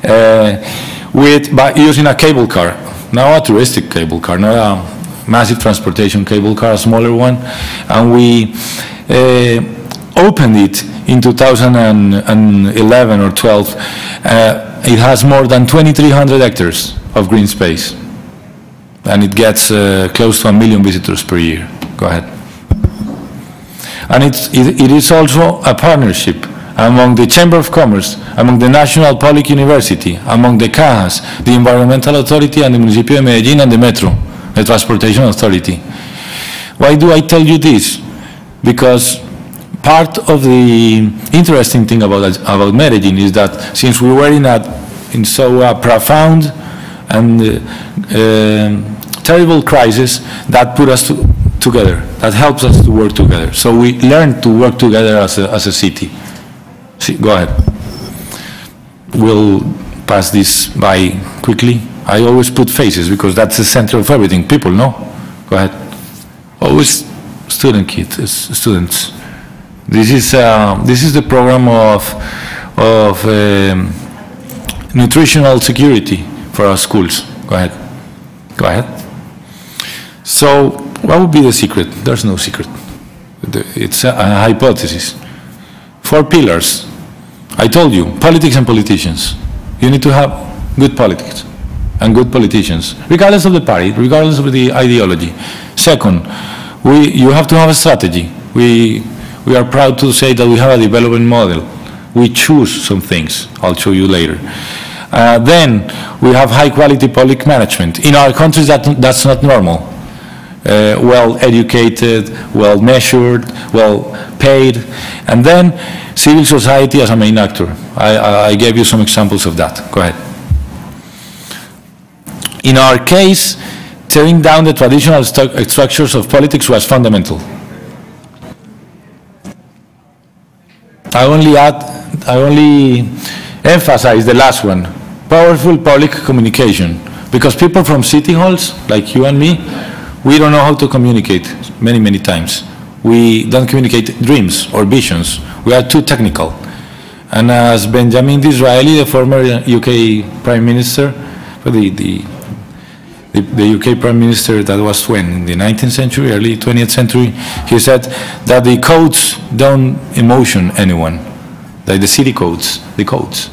by using a cable car. Now a touristic cable car, not a massive transportation cable car, a smaller one, and we opened it in 2011 or 12. It has more than 2,300 hectares of green space, and it gets close to 1 million visitors per year. Go ahead. And it is also a partnership among the Chamber of Commerce, among the National Public University, among the Cajas, the Environmental Authority, and the Municipio de Medellin, and the Metro, the Transportation Authority. Why do I tell you this? Because part of the interesting thing about Medellin is that since we were in so profound and terrible crisis, that put us together, that helps us to work together. So we learned to work together as a city. See, go ahead. We'll pass this by quickly. I always put faces because that's the center of everything. People, no? Go ahead. Always students. This is the program of nutritional security for our schools. Go ahead. Go ahead. So, what would be the secret? There's no secret. It's a hypothesis. 4 pillars. I told you, politics and politicians. You need to have good politics and good politicians, regardless of the party, regardless of the ideology. Second, you have to have a strategy. We are proud to say that we have a development model. We choose some things. I'll show you later. Then we have high-quality public management. In our countries, that's not normal. Well-educated, well-measured, well-paid, and then civil society as a main actor. I gave you some examples of that. Go ahead. In our case, tearing down the traditional structures of politics was fundamental. I only emphasize the last one, powerful public communication, because people from city halls, like you and me, we don't know how to communicate many times. We don't communicate dreams or visions. We are too technical. And as Benjamin Disraeli, the former UK Prime Minister, the UK Prime Minister, that was when, in the 19th century, early 20th century, he said that the codes don't emotion anyone, like the city codes, the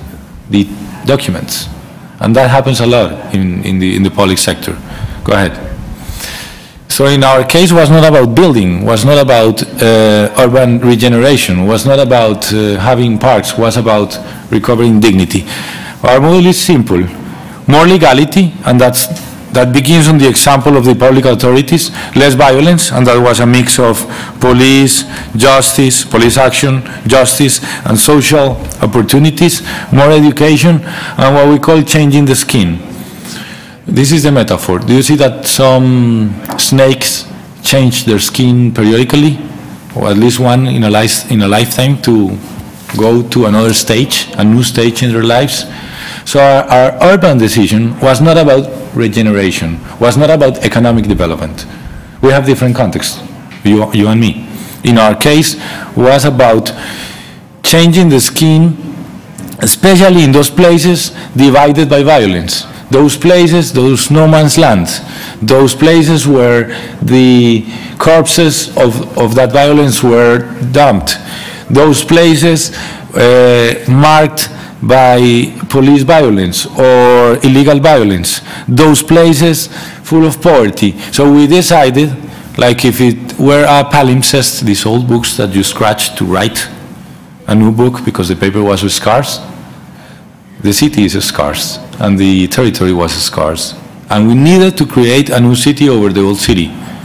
documents. And that happens a lot in the public sector. Go ahead. So in our case, it was not about building, was not about urban regeneration, was not about having parks, was about recovering dignity. Our model is simple. More legality, and that begins on the example of the public authorities, less violence, and that was a mix of police, justice, police action, justice, and social opportunities, more education, and what we call changing the skin. This is the metaphor. Do you see that some snakes change their skin periodically, or at least one in a lifetime, to go to another stage, a new stage in their lives? So our urban decision was not about regeneration, was not about economic development. We have different contexts, you and me. In our case, was about changing the skin, especially in those places divided by violence. Those places, those no man's land, those places where the corpses of that violence were dumped, those places marked by police violence or illegal violence, those places full of poverty. So we decided, like if it were a palimpsest, these old books that you scratch to write a new book because the paper was scarce, the city is scarce and the territory was scarce. And we needed to create a new city over the old city,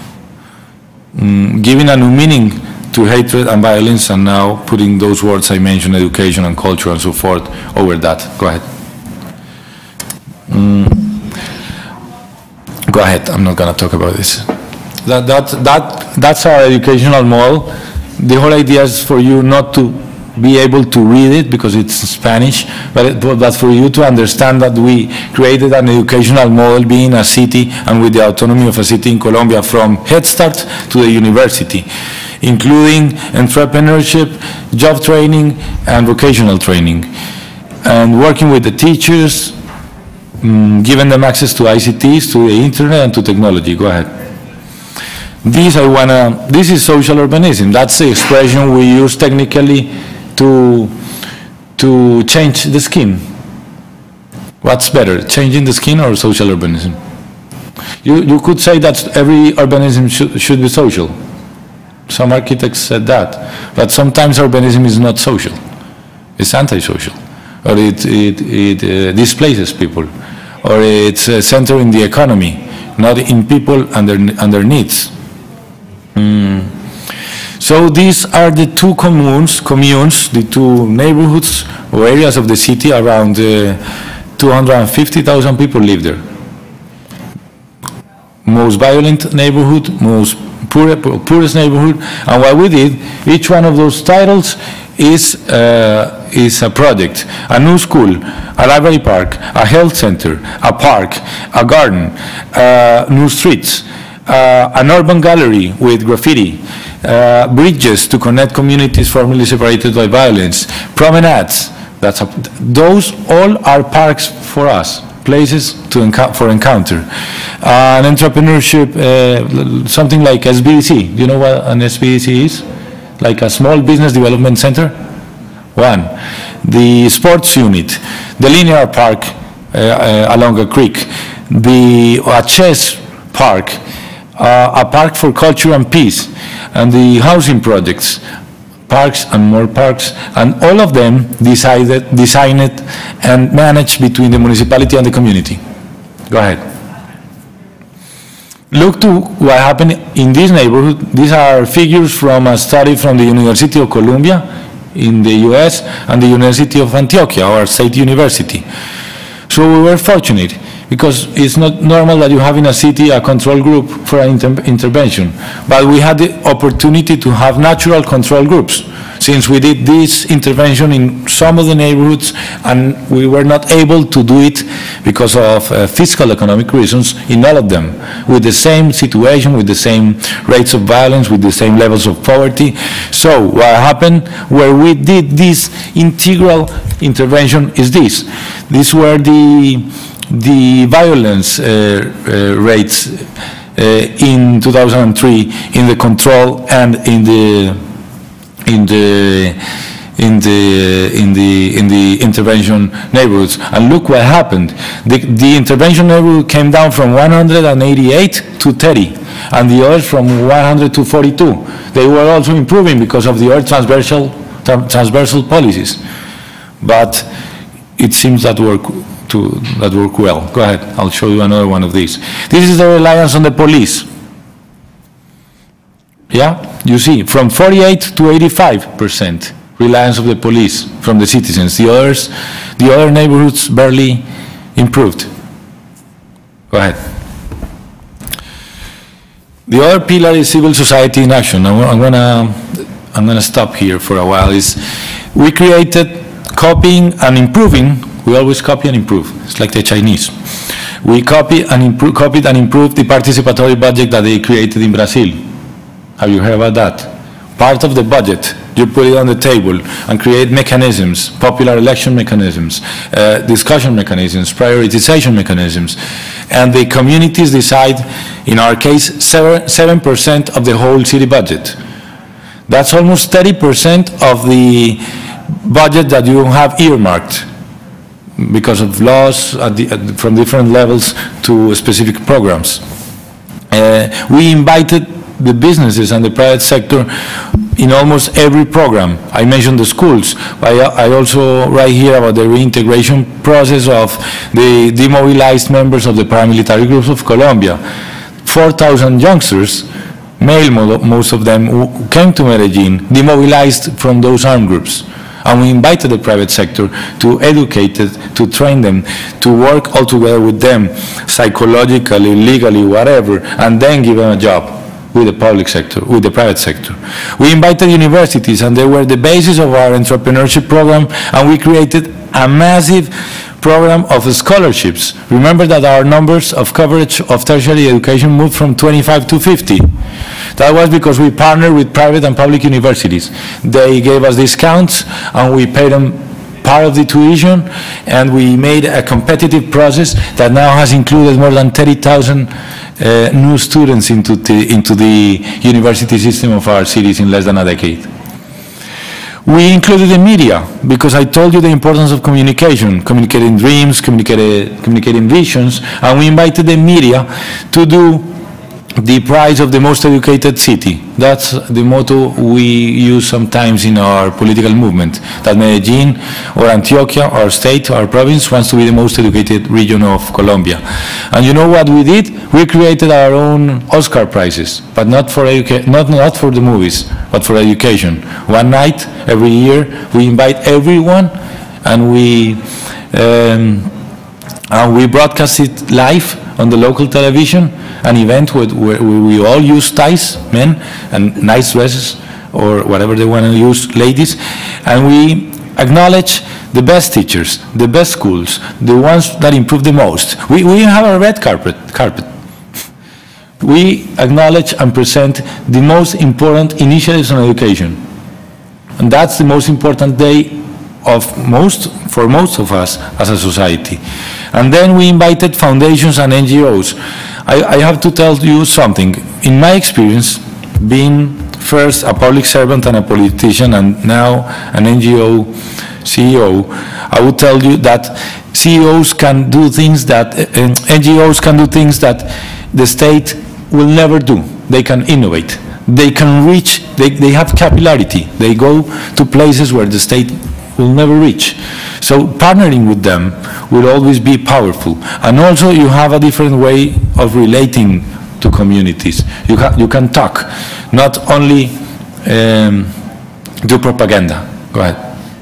giving a new meaning to hatred and violence, and now putting those words I mentioned, education and culture and so forth, over that. Go ahead. Go ahead, I'm not going to talk about this. That's our educational model. The whole idea is for you not to be able to read it because it's in Spanish, but for you to understand that we created an educational model being a city and with the autonomy of a city in Colombia, from Head Start to the university. including entrepreneurship, job training, and vocational training. And working with the teachers, giving them access to ICTs, to the internet, and to technology. Go ahead. This is social urbanism. That's the expression we use technically to change the skin. What's better, changing the skin or social urbanism? You could say that every urbanism should be social. Some architects said that. But sometimes urbanism is not social. It's antisocial. Or it displaces people. Or it's centered in the economy, not in people and their needs. So these are the two communes, the two neighborhoods or areas of the city. Around 250,000 people live there. Most violent neighborhood, most poorest neighborhood. And what we did, each one of those titles is a project: a new school, a library park, a health center, a park, a garden, new streets, an urban gallery with graffiti, bridges to connect communities formerly separated by violence, promenades. Those all are parks for us, places for encounter. An entrepreneurship, something like SBDC. Do you know what an SBDC is? Like a small business development center? One. The sports unit, the linear park along a creek, a chess park, a park for culture and peace, and the housing projects, parks and more parks, and all of them designed and managed between the municipality and the community. Go ahead. Look to what happened in this neighborhood. These are figures from a study from the University of Colombia in the US and the University of Antioquia, our state university. So we were fortunate, because it's not normal that you have in a city a control group for an intervention. But we had the opportunity to have natural control groups, since we did this intervention in some of the neighborhoods, and we were not able to do it because of fiscal economic reasons in all of them, with the same situation, with the same rates of violence, with the same levels of poverty. So what happened where we did this integral intervention is this. These were the violence rates in 2003 in the control and in the intervention neighborhoods. And look what happened. The intervention neighborhood came down from 188 to 30, and the others from 100 to 42. They were also improving because of the other transversal policies. But it seems that work well. Go ahead, I'll show you another one of these. This is the reliance on the police. Yeah, you see, from 48 to 85% reliance of the police from the citizens. The other neighborhoods barely improved. Go ahead. The other pillar is civil society in action. I'm gonna stop here for a while. We created copying and improving. We always copy and improve. It's like the Chinese. We copied and improved the participatory budget that they created in Brazil. Have you heard about that? Part of the budget, you put it on the table and create mechanisms, popular election mechanisms, discussion mechanisms, prioritization mechanisms. And the communities decide, in our case, 7% of the whole city budget. That's almost 30% of the budget that you have earmarked because of laws from different levels to specific programs. We invited the businesses and the private sector in almost every program. I mentioned the schools. I also write here about the reintegration process of the demobilized members of the paramilitary groups of Colombia. 4,000 youngsters, male most of them, who came to Medellin, demobilized from those armed groups. And we invited the private sector to educate it, to train them, to work all together with them, psychologically, legally, whatever, and then give them a job with the public sector, with the private sector. We invited universities, and they were the basis of our entrepreneurship program, and we created a massive program of scholarships. Remember that our numbers of coverage of tertiary education moved from 25 to 50. That was because we partnered with private and public universities. They gave us discounts and we paid them part of the tuition, and we made a competitive process that now has included more than 30,000 new students into the university system of our cities in less than a decade. We included the media, because I told you the importance of communication, communicating dreams, communicating visions, and we invited the media to do the prize of the most educated city. That's the motto we use sometimes in our political movement, that Medellin or Antioquia, our state, our province, wants to be the most educated region of Colombia. And you know what we did? We created our own Oscar prizes, but not for the movies, but for education. One night every year we invite everyone, and we broadcast it live on the local television, an event where we all use ties, men, and nice dresses, or whatever they want to use, ladies, and we acknowledge the best teachers, the best schools, the ones that improve the most. We have a red carpet. We acknowledge and present the most important initiatives on education. And that's the most important day for most of us as a society. And then we invited foundations and NGOs. I have to tell you something. In my experience, being first a public servant and a politician, and now an NGO CEO, I would tell you that CEOs can do things that, NGOs can do things that the state will never do. They can innovate. They can reach, they have capillarity. They go to places where the state will never reach. So partnering with them will always be powerful. And also you have a different way of relating to communities. You can talk, not only do propaganda. Go ahead.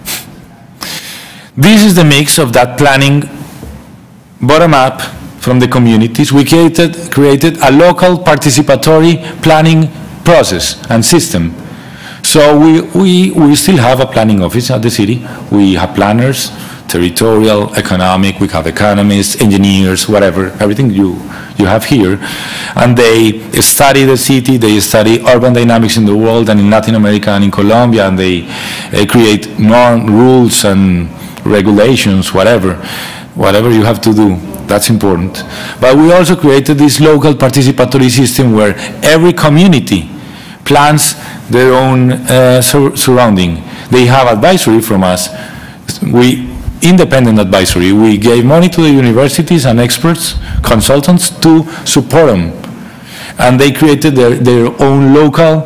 This is the mix of that planning bottom-up from the communities. We created a local participatory planning process and system. So we still have a planning office at the city. We have planners, territorial, economic, we have economists, engineers, whatever, everything you have here. And they study the city, they study urban dynamics in the world and in Latin America and in Colombia, and they create rules and regulations, whatever you have to do. That's important. But we also created this local participatory system where every community plans their own surrounding. They have advisory from us. Independent advisory. We gave money to the universities and experts, consultants, to support them. And they created their own local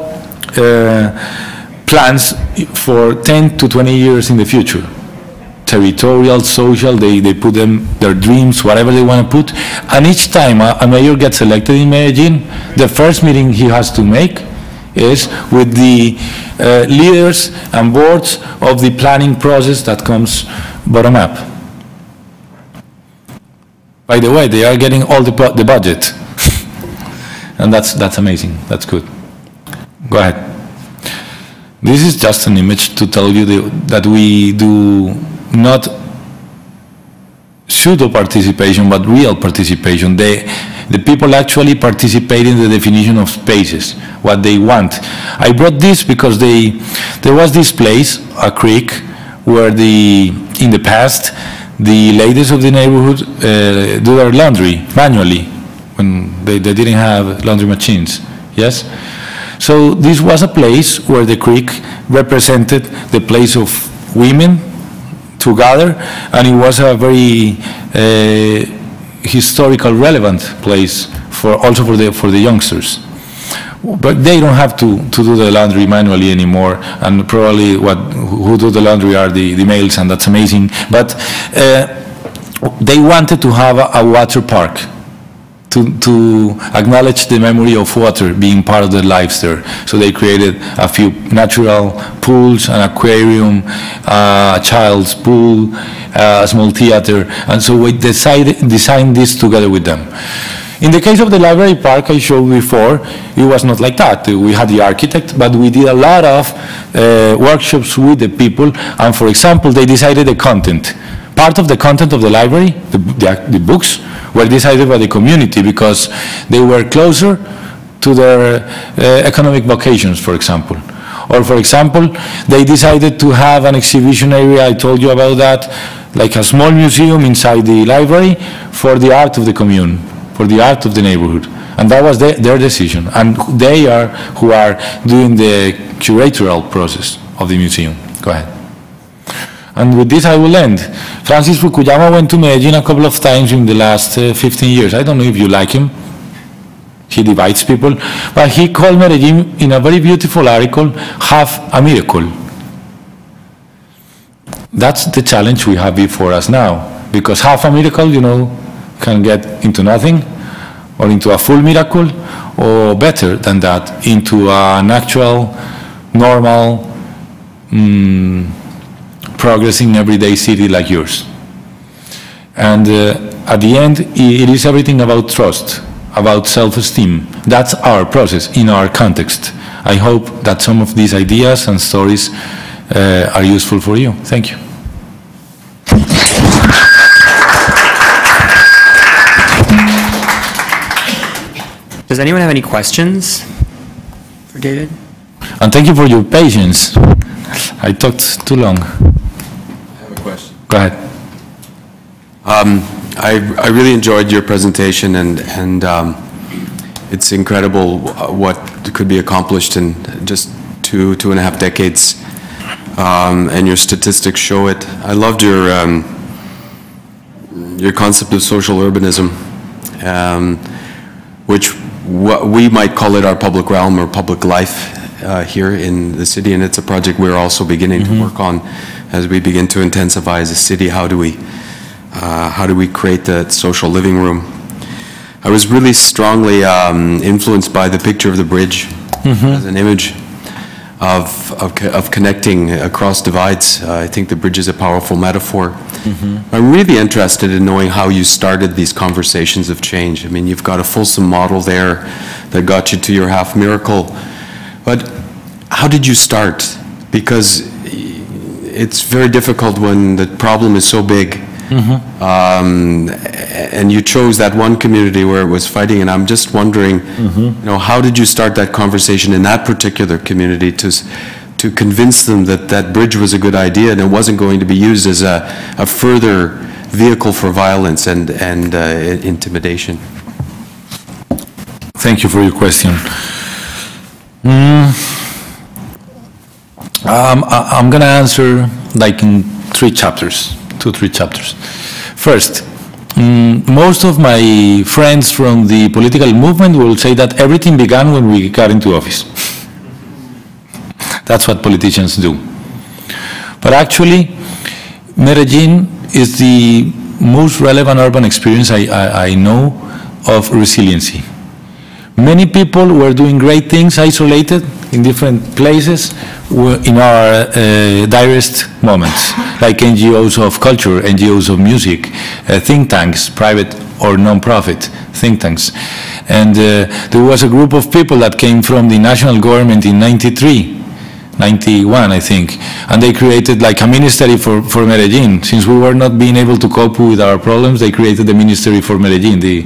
plans for 10 to 20 years in the future. Territorial, social, they put their dreams, whatever they want to put. And each time a mayor gets elected in Medellin, the first meeting he has to make is with the leaders and boards of the planning process that comes bottom up. By the way, they are getting all the budget. And that's amazing, that's good. Go ahead. This is just an image to tell you that we do not pseudo participation, but real participation. The people actually participate in the definition of spaces, what they want. I brought this because there was this place, a creek, where in the past, the ladies of the neighborhood do their laundry manually when they didn't have laundry machines, yes? So this was a place where the creek represented the place of women to gather, and it was a very historical relevant place also for the youngsters. But they don't have to do the laundry manually anymore, and probably who do the laundry are the males, and that's amazing. But they wanted to have a water park to acknowledge the memory of water being part of their lives there. So they created a few natural pools, an aquarium, a child's pool, a small theater, and so we designed this together with them. In the case of the library park I showed before, it was not like that. We had the architect, but we did a lot of workshops with the people, and for example, they decided the content. part of the content of the library, the books, were decided by the community because they were closer to their economic vocations, for example. Or, for example, they decided to have an exhibition area, I told you about that, like a small museum inside the library for the art of the commune, for the art of the neighborhood. And that was their decision. And they are who are doing the curatorial process of the museum. Go ahead. And with this I will end. Francis Fukuyama went to Medellin a couple of times in the last 15 years. I don't know if you like him. He divides people. But he called Medellin, in a very beautiful article, half a miracle. That's the challenge we have before us now. Because half a miracle, you know, can get into nothing, or into a full miracle, or better than that, into an actual, normal, progressing everyday city like yours. And at the end, it is everything about trust, about self-esteem. That's our process in our context. I hope that some of these ideas and stories are useful for you. Thank you. Does anyone have any questions for David? And thank you for your patience. I talked too long. I have a question. Go ahead. I really enjoyed your presentation, and it's incredible what could be accomplished in just two and a half decades, and your statistics show it. I loved your concept of social urbanism, which we might call it our public realm or public life here in the city, and it's a project we're also beginning to work on as we begin to intensify as a city. How do we create that social living room? I was really strongly influenced by the picture of the bridge as an image of connecting across divides. I think the bridge is a powerful metaphor. I'm really interested in knowing how you started these conversations of change. I mean, you've got a fulsome model there that got you to your half miracle, but how did you start? Because it's very difficult when the problem is so big. And you chose that one community where it was fighting, and I'm just wondering, you know, how did you start that conversation in that particular community to convince them that that bridge was a good idea and it wasn't going to be used as a further vehicle for violence and intimidation? Thank you for your question. I'm going to answer like in 3 chapters. 2-3 chapters. First, most of my friends from the political movement will say that everything began when we got into office. That's what politicians do. But actually, Medellin is the most relevant urban experience I know of resiliency. Many people were doing great things isolated in different places in our direst moments, like NGOs of culture, NGOs of music, think tanks, private or non-profit think tanks. And there was a group of people that came from the national government in 91, I think, and they created like a ministry for Medellin. Since we were not being able to cope with our problems, they created the ministry for Medellin, the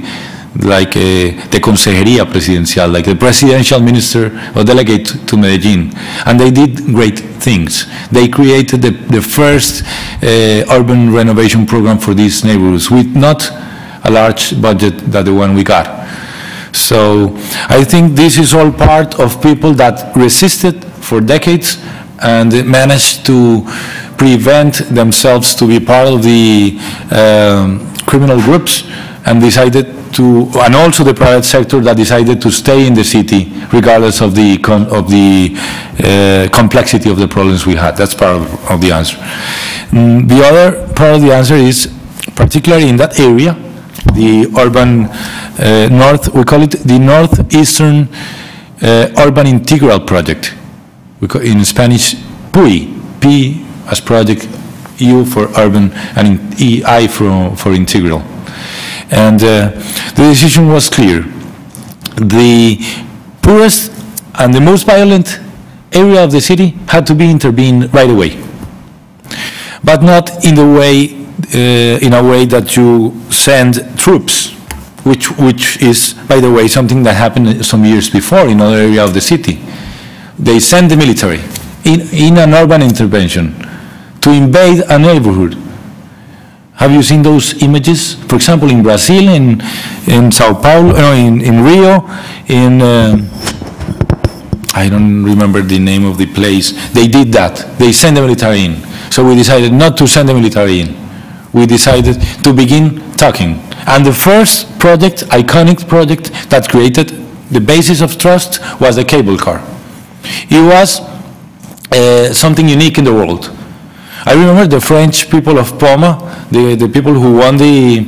Consejería Presidencial, like the presidential minister or delegate to Medellin. And they did great things. They created the first urban renovation program for these neighborhoods with not a large budget than the one we got. So I think this is all part of people that resisted for decades and managed to prevent themselves to be part of the criminal groups and decided to, and also the private sector that decided to stay in the city regardless of the complexity of the problems we had. That's part of the answer. The other part of the answer is, particularly in that area, the urban north, we call it the Northeastern Urban Integral Project. We call in Spanish, PUI, P as project, U for urban, and I for integral. And the decision was clear. The poorest and the most violent area of the city had to be intervened right away, but not in the way in a way that you send troops, which is, by the way, something that happened some years before in other area of the city. They send the military in an urban intervention to invade a neighborhood. Have you seen those images? For example, in Brazil, in Sao Paulo, no, in Rio, I don't remember the name of the place. They did that. They sent the military in. So we decided not to send the military in. We decided to begin talking. And the first project, iconic project, that created the basis of trust was the cable car. It was something unique in the world. I remember the French people of Poma, the people who won the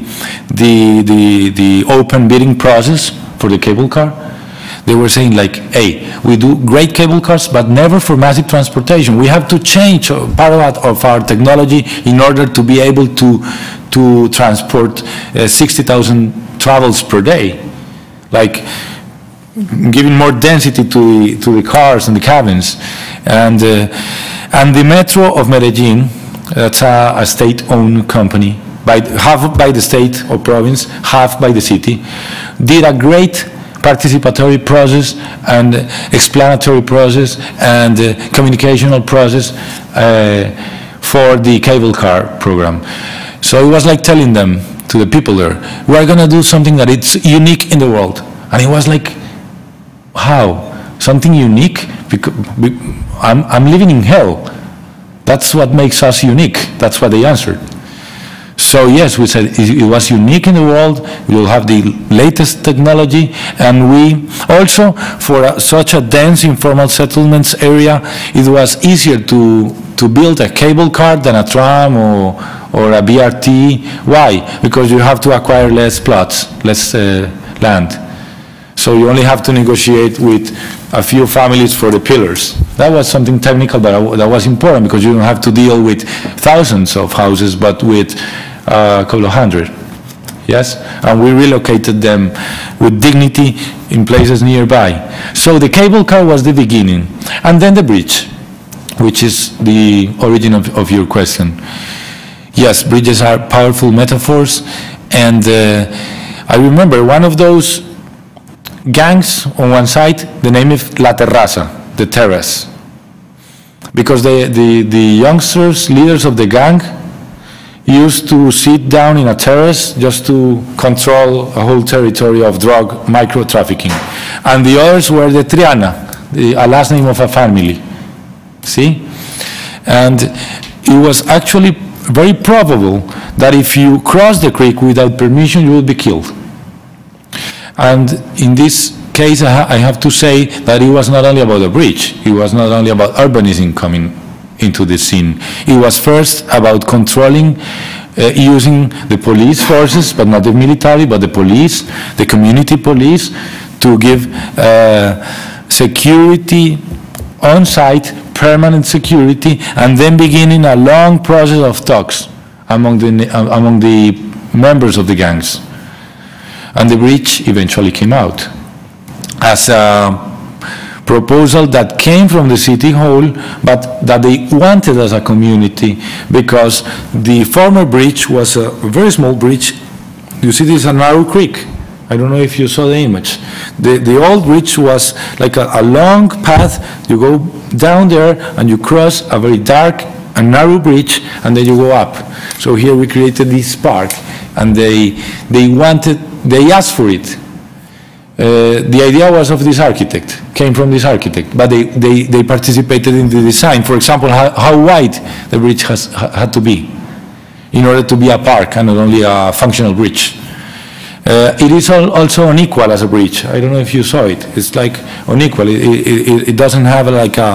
open bidding process for the cable car. They were saying like, hey, we do great cable cars, but never for massive transportation. We have to change part of our technology in order to be able to transport 60,000 travels per day, like giving more density to the cars and the cabins. And the Metro of Medellin, that's a state-owned company, half by the state or province, half by the city, did a great participatory process and explanatory process and communicational process for the cable car program. So it was like telling them, to the people there, we are going to do something that it's unique in the world. And it was like, how? Something unique? Because I'm living in hell. That's what makes us unique. That's what they answered. So yes, we said it was unique in the world. We will have the latest technology, and we also, for such a dense informal settlements area, it was easier to build a cable car than a tram or a BRT. Why? Because you have to acquire less plots, less land. So you only have to negotiate with a few families for the pillars. That was something technical, but that was important because you don't have to deal with thousands of houses, but with a couple of hundred. Yes? And we relocated them with dignity in places nearby. So the cable car was the beginning. And then the bridge, which is the origin of your question. Yes, bridges are powerful metaphors. And I remember one of those gangs on one side, the name is La Terraza, the terrace. Because the youngsters, leaders of the gang, used to sit down in a terrace just to control a whole territory of drug micro-trafficking. And the others were the Triana, a last name of a family. See? And it was actually very probable that if you cross the creek without permission, you would be killed. And in this case, I have to say that it was not only about the bridge, it was not only about urbanism coming into the scene. It was first about controlling, using the police forces, but not the military, but the police, the community police, to give security on site, permanent security, and then beginning a long process of talks among the members of the gangs. And the bridge eventually came out as a proposal that came from the city hall, but that they wanted as a community, because the former bridge was a very small bridge. You see, this is a narrow creek. I don't know if you saw the image. The old bridge was like a long path. You go down there and you cross a very dark and narrow bridge, and then you go up. So here we created this park, and they asked for it. The idea was of this architect, came from this architect, but they participated in the design. For example, how wide the bridge had to be in order to be a park and not only a functional bridge. It is also unequal as a bridge. I don't know if you saw it. It's like unequal. It doesn't have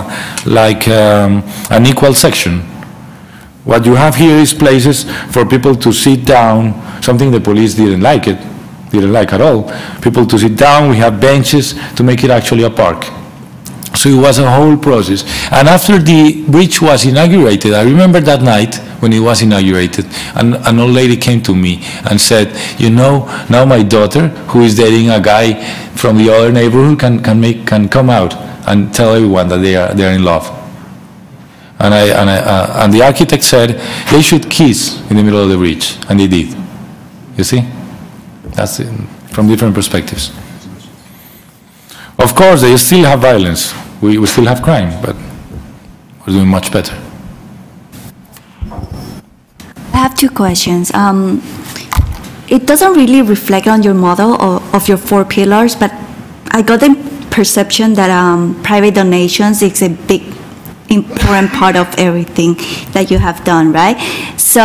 an equal section. What you have here is places for people to sit down, something the police didn't like at all. People to sit down, we have benches to make it actually a park. So it was a whole process. And after the bridge was inaugurated, I remember that night when it was inaugurated, an old lady came to me and said, you know, now my daughter, who is dating a guy from the other neighborhood, can come out and tell everyone that they are in love. And the architect said they should kiss in the middle of the bridge, and they did. You see? That's it, from different perspectives. Of course, they still have violence. We still have crime, but we're doing much better. I have two questions. It doesn't really reflect on your model of your 4 pillars, but I got the perception that private donations is a big, important part of everything that you have done, right? So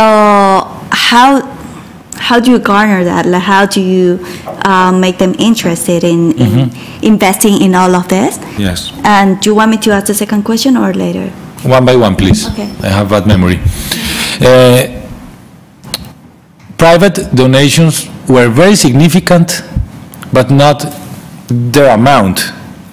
how do you garner that? Like, how do you make them interested in investing in all of this? Yes. And do you want me to ask the second question or later? One by one, please. Okay. I have bad memory. Private donations were very significant, but not their amount.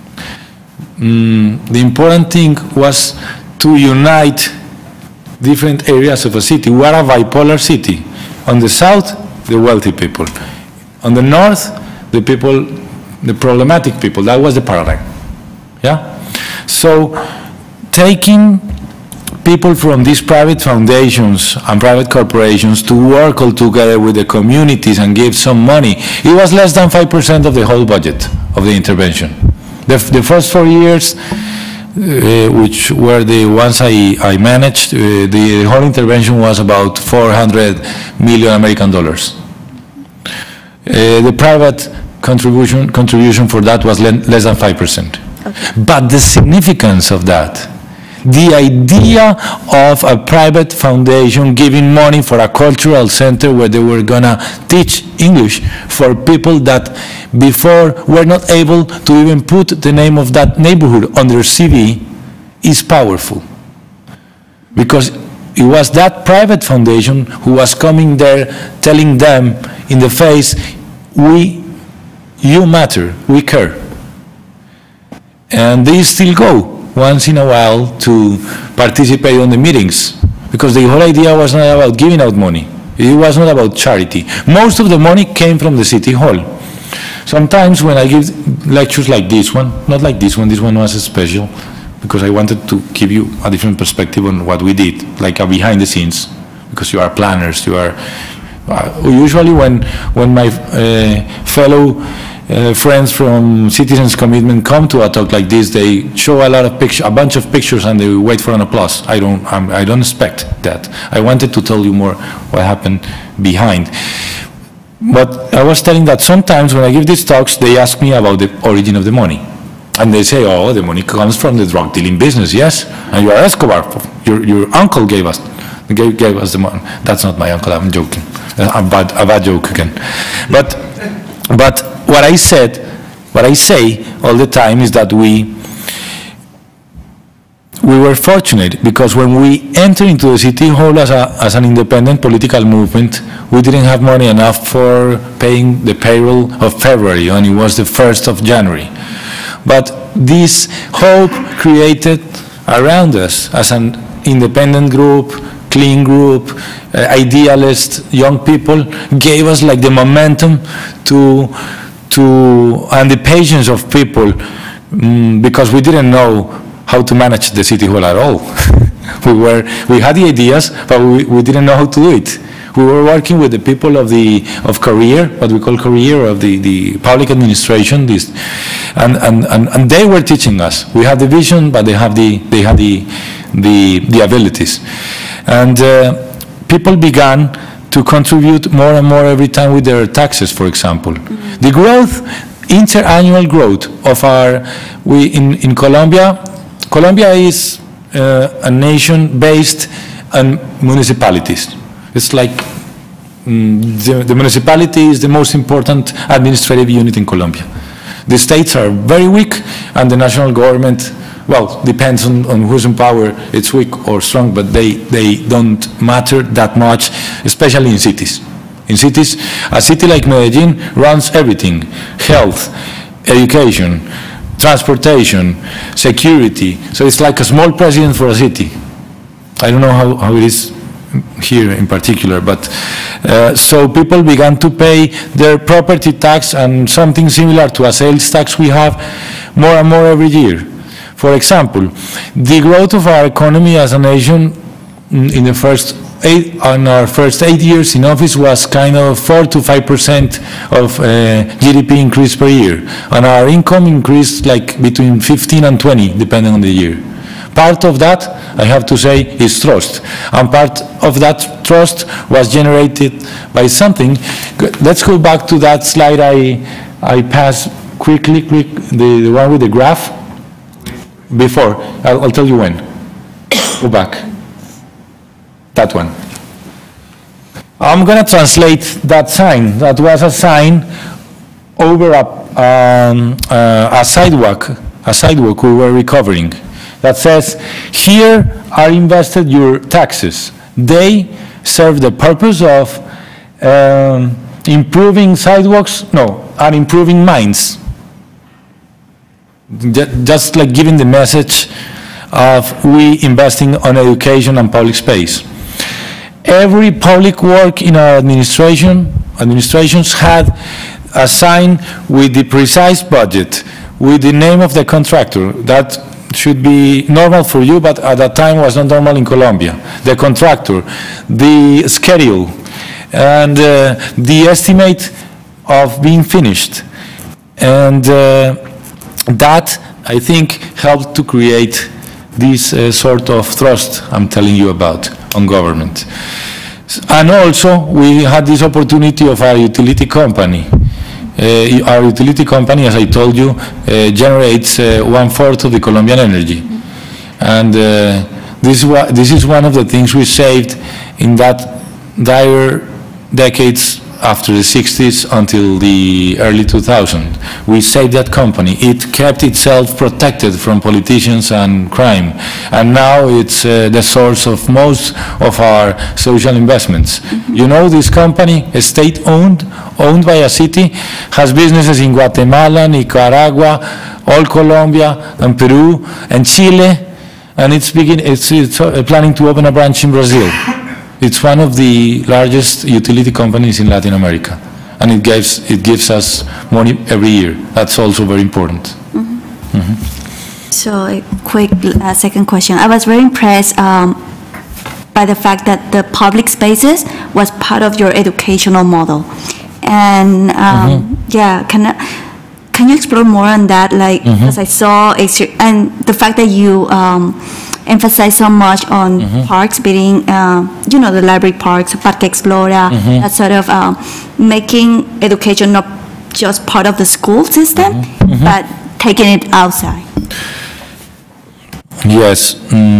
The important thing was to unite different areas of a city. We are a bipolar city. On the south, the wealthy people. On the north, the people, the problematic people. That was the paradigm. Yeah? So, taking people from these private foundations and private corporations to work all together with the communities and give some money, it was less than 5% of the whole budget of the intervention. The first 4 years, which were the ones I managed, the whole intervention was about 400 million American dollars. The private contribution for that was less than 5%. Okay. But the significance of that, the idea of a private foundation giving money for a cultural center where they were gonna teach English for people that before were not able to even put the name of that neighborhood on their CV is powerful. Because it was that private foundation who was coming there telling them in the face, you matter, we care. And they still go once in a while to participate on the meetings, because the whole idea was not about giving out money. It was not about charity. Most of the money came from the city hall. Sometimes when I give lectures like this one, not like this one was special, because I wanted to give you a different perspective on what we did, like a behind the scenes, because you are planners, you are, usually when my fellow friends from Citizens Commitment come to a talk like this, they show a bunch of pictures and they wait for an applause. I don't expect that. I wanted to tell you more what happened behind. But I was telling that sometimes when I give these talks, they ask me about the origin of the money. And they say, oh, the money comes from the drug dealing business, yes? And you are Escobar, your uncle gave us the money. That's not my uncle, I'm joking. A bad joke again. But what I say all the time is that we were fortunate, because when we entered into the city hall as an independent political movement, we didn't have money enough for paying the payroll of February, and it was the 1st of January. But this hope created around us as an independent group, clean group, idealist young people, gave us like the momentum and the patience of people, because we didn't know how to manage the city hall at all. we had the ideas, but we didn't know how to do it. We were working with the people of career, what we call career, of the public administration, and they were teaching us. We had the vision, but they had the abilities, and people began to contribute more and more every time with their taxes, for example. Mm-hmm. The growth, interannual growth of in Colombia is a nation based on municipalities. It's like the municipality is the most important administrative unit in Colombia. The states are very weak, and the national government, well, depends on who's in power, it's weak or strong, but they don't matter that much, especially in cities. In cities, a city like Medellin runs everything: health, education, transportation, security. So it's like a small president for a city. I don't know how it is here in particular, but so people began to pay their property tax and something similar to a sales tax we have more and more every year. For example, the growth of our economy as a nation in the first our first 8 years in office was kind of 4 to 5% of GDP increase per year, and our income increased like between 15 and 20, depending on the year. Part of that, I have to say, is trust, and part of that trust was generated by something. Let's go back to that slide I passed quickly, the one with the graph before. I'll tell you when. Go back. That one. I'm going to translate that sign. That was a sign over a sidewalk we were recovering, that says, here are invested your taxes. They serve the purpose of improving sidewalks, and improving minds. Just like giving the message of we investing on education and public space. Every public work in our administrations had a sign with the precise budget, with the name of the contractor. That should be normal for you, but at that time was not normal in Colombia. The contractor, the schedule, and the estimate of being finished. And that, I think, helped to create this sort of trust I'm telling you about on government. And also, we had this opportunity of our utility company. Our utility company, as I told you, generates 1/4 of the Colombian energy. And this is one of the things we saved in that dire decades after the 60s until the early 2000s. We saved that company. It kept itself protected from politicians and crime. And now it's the source of most of our social investments. You know, this company, state-owned, owned by a city, has businesses in Guatemala, Nicaragua, all Colombia, and Peru, and Chile, and it's planning to open a branch in Brazil. It's one of the largest utility companies in Latin America, and it gives us money every year. That's also very important. So a quick second question. I was very impressed by the fact that the public spaces was part of your educational model. And yeah, can you explore more on that? Like, because I saw, and the fact that you emphasize so much on parks being, you know, the library parks, Parque Explora, that sort of making education not just part of the school system, but taking it outside. Yes.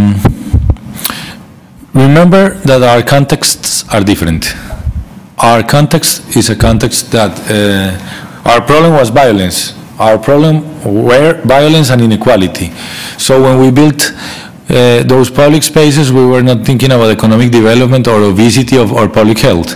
Remember that our contexts are different. Our context is a context that our problem was violence. Our problem were violence and inequality. So when we built those public spaces, we were not thinking about economic development or obesity or public health.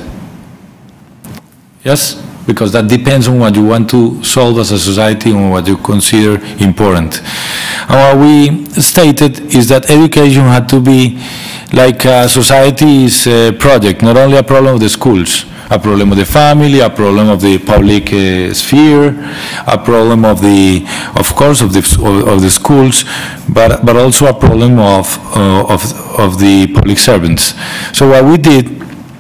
Yes? Because that depends on what you want to solve as a society and what you consider important. And what we stated is that education had to be like a society's project, not only a problem of the schools, a problem of the family, a problem of the public sphere, a problem of course, of the schools, but also a problem of the public servants. So what we did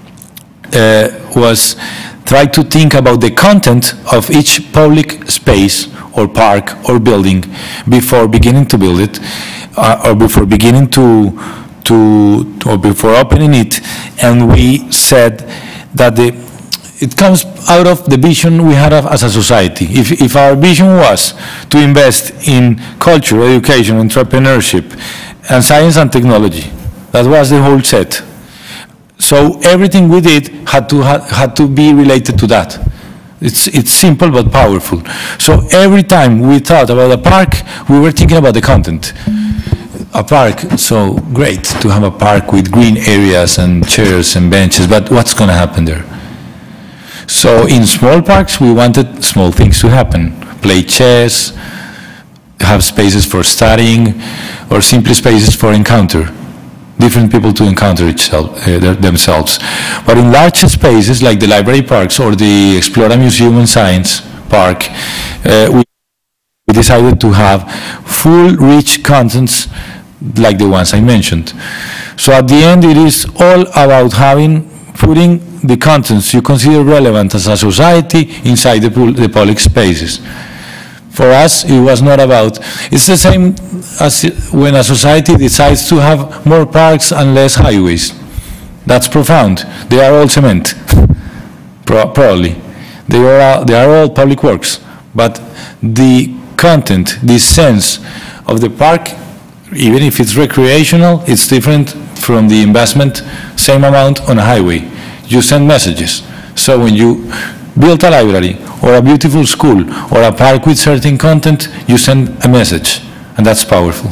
was try to think about the content of each public space or park or building before beginning to build it, or before beginning or before opening it, and we said that it comes out of the vision we had as a society. If our vision was to invest in culture, education, entrepreneurship, and science and technology, that was the whole set. So everything we did had to be related to that. It's simple but powerful. So every time we thought about a park, we were thinking about the content. A park, so great to have a park with green areas and chairs and benches, but what's going to happen there? So in small parks, we wanted small things to happen. Play chess, have spaces for studying, or simply spaces for encounter. Different people to encounter themselves. But in large spaces like the library parks or the Explora Museum and Science Park, we decided to have full, rich contents like the ones I mentioned. So at the end, it is all about putting the contents you consider relevant as a society inside the public spaces. For us, it was not about, it's the same as when a society decides to have more parks and less highways. That's profound. They are all cement, probably. They are all public works. But the content, the sense of the park, even if it's recreational, it's different from the investment, same amount on a highway. You send messages. So when you build a library, or a beautiful school, or a park with certain content, you send a message, and that's powerful.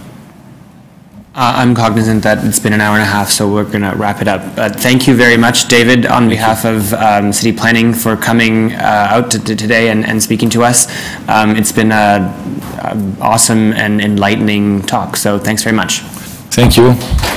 I'm cognizant that it's been an hour and a half, so we're going to wrap it up. Thank you very much, David, on behalf of City Planning for coming out today and speaking to us. It's been an awesome and enlightening talk, so thanks very much. Thank you.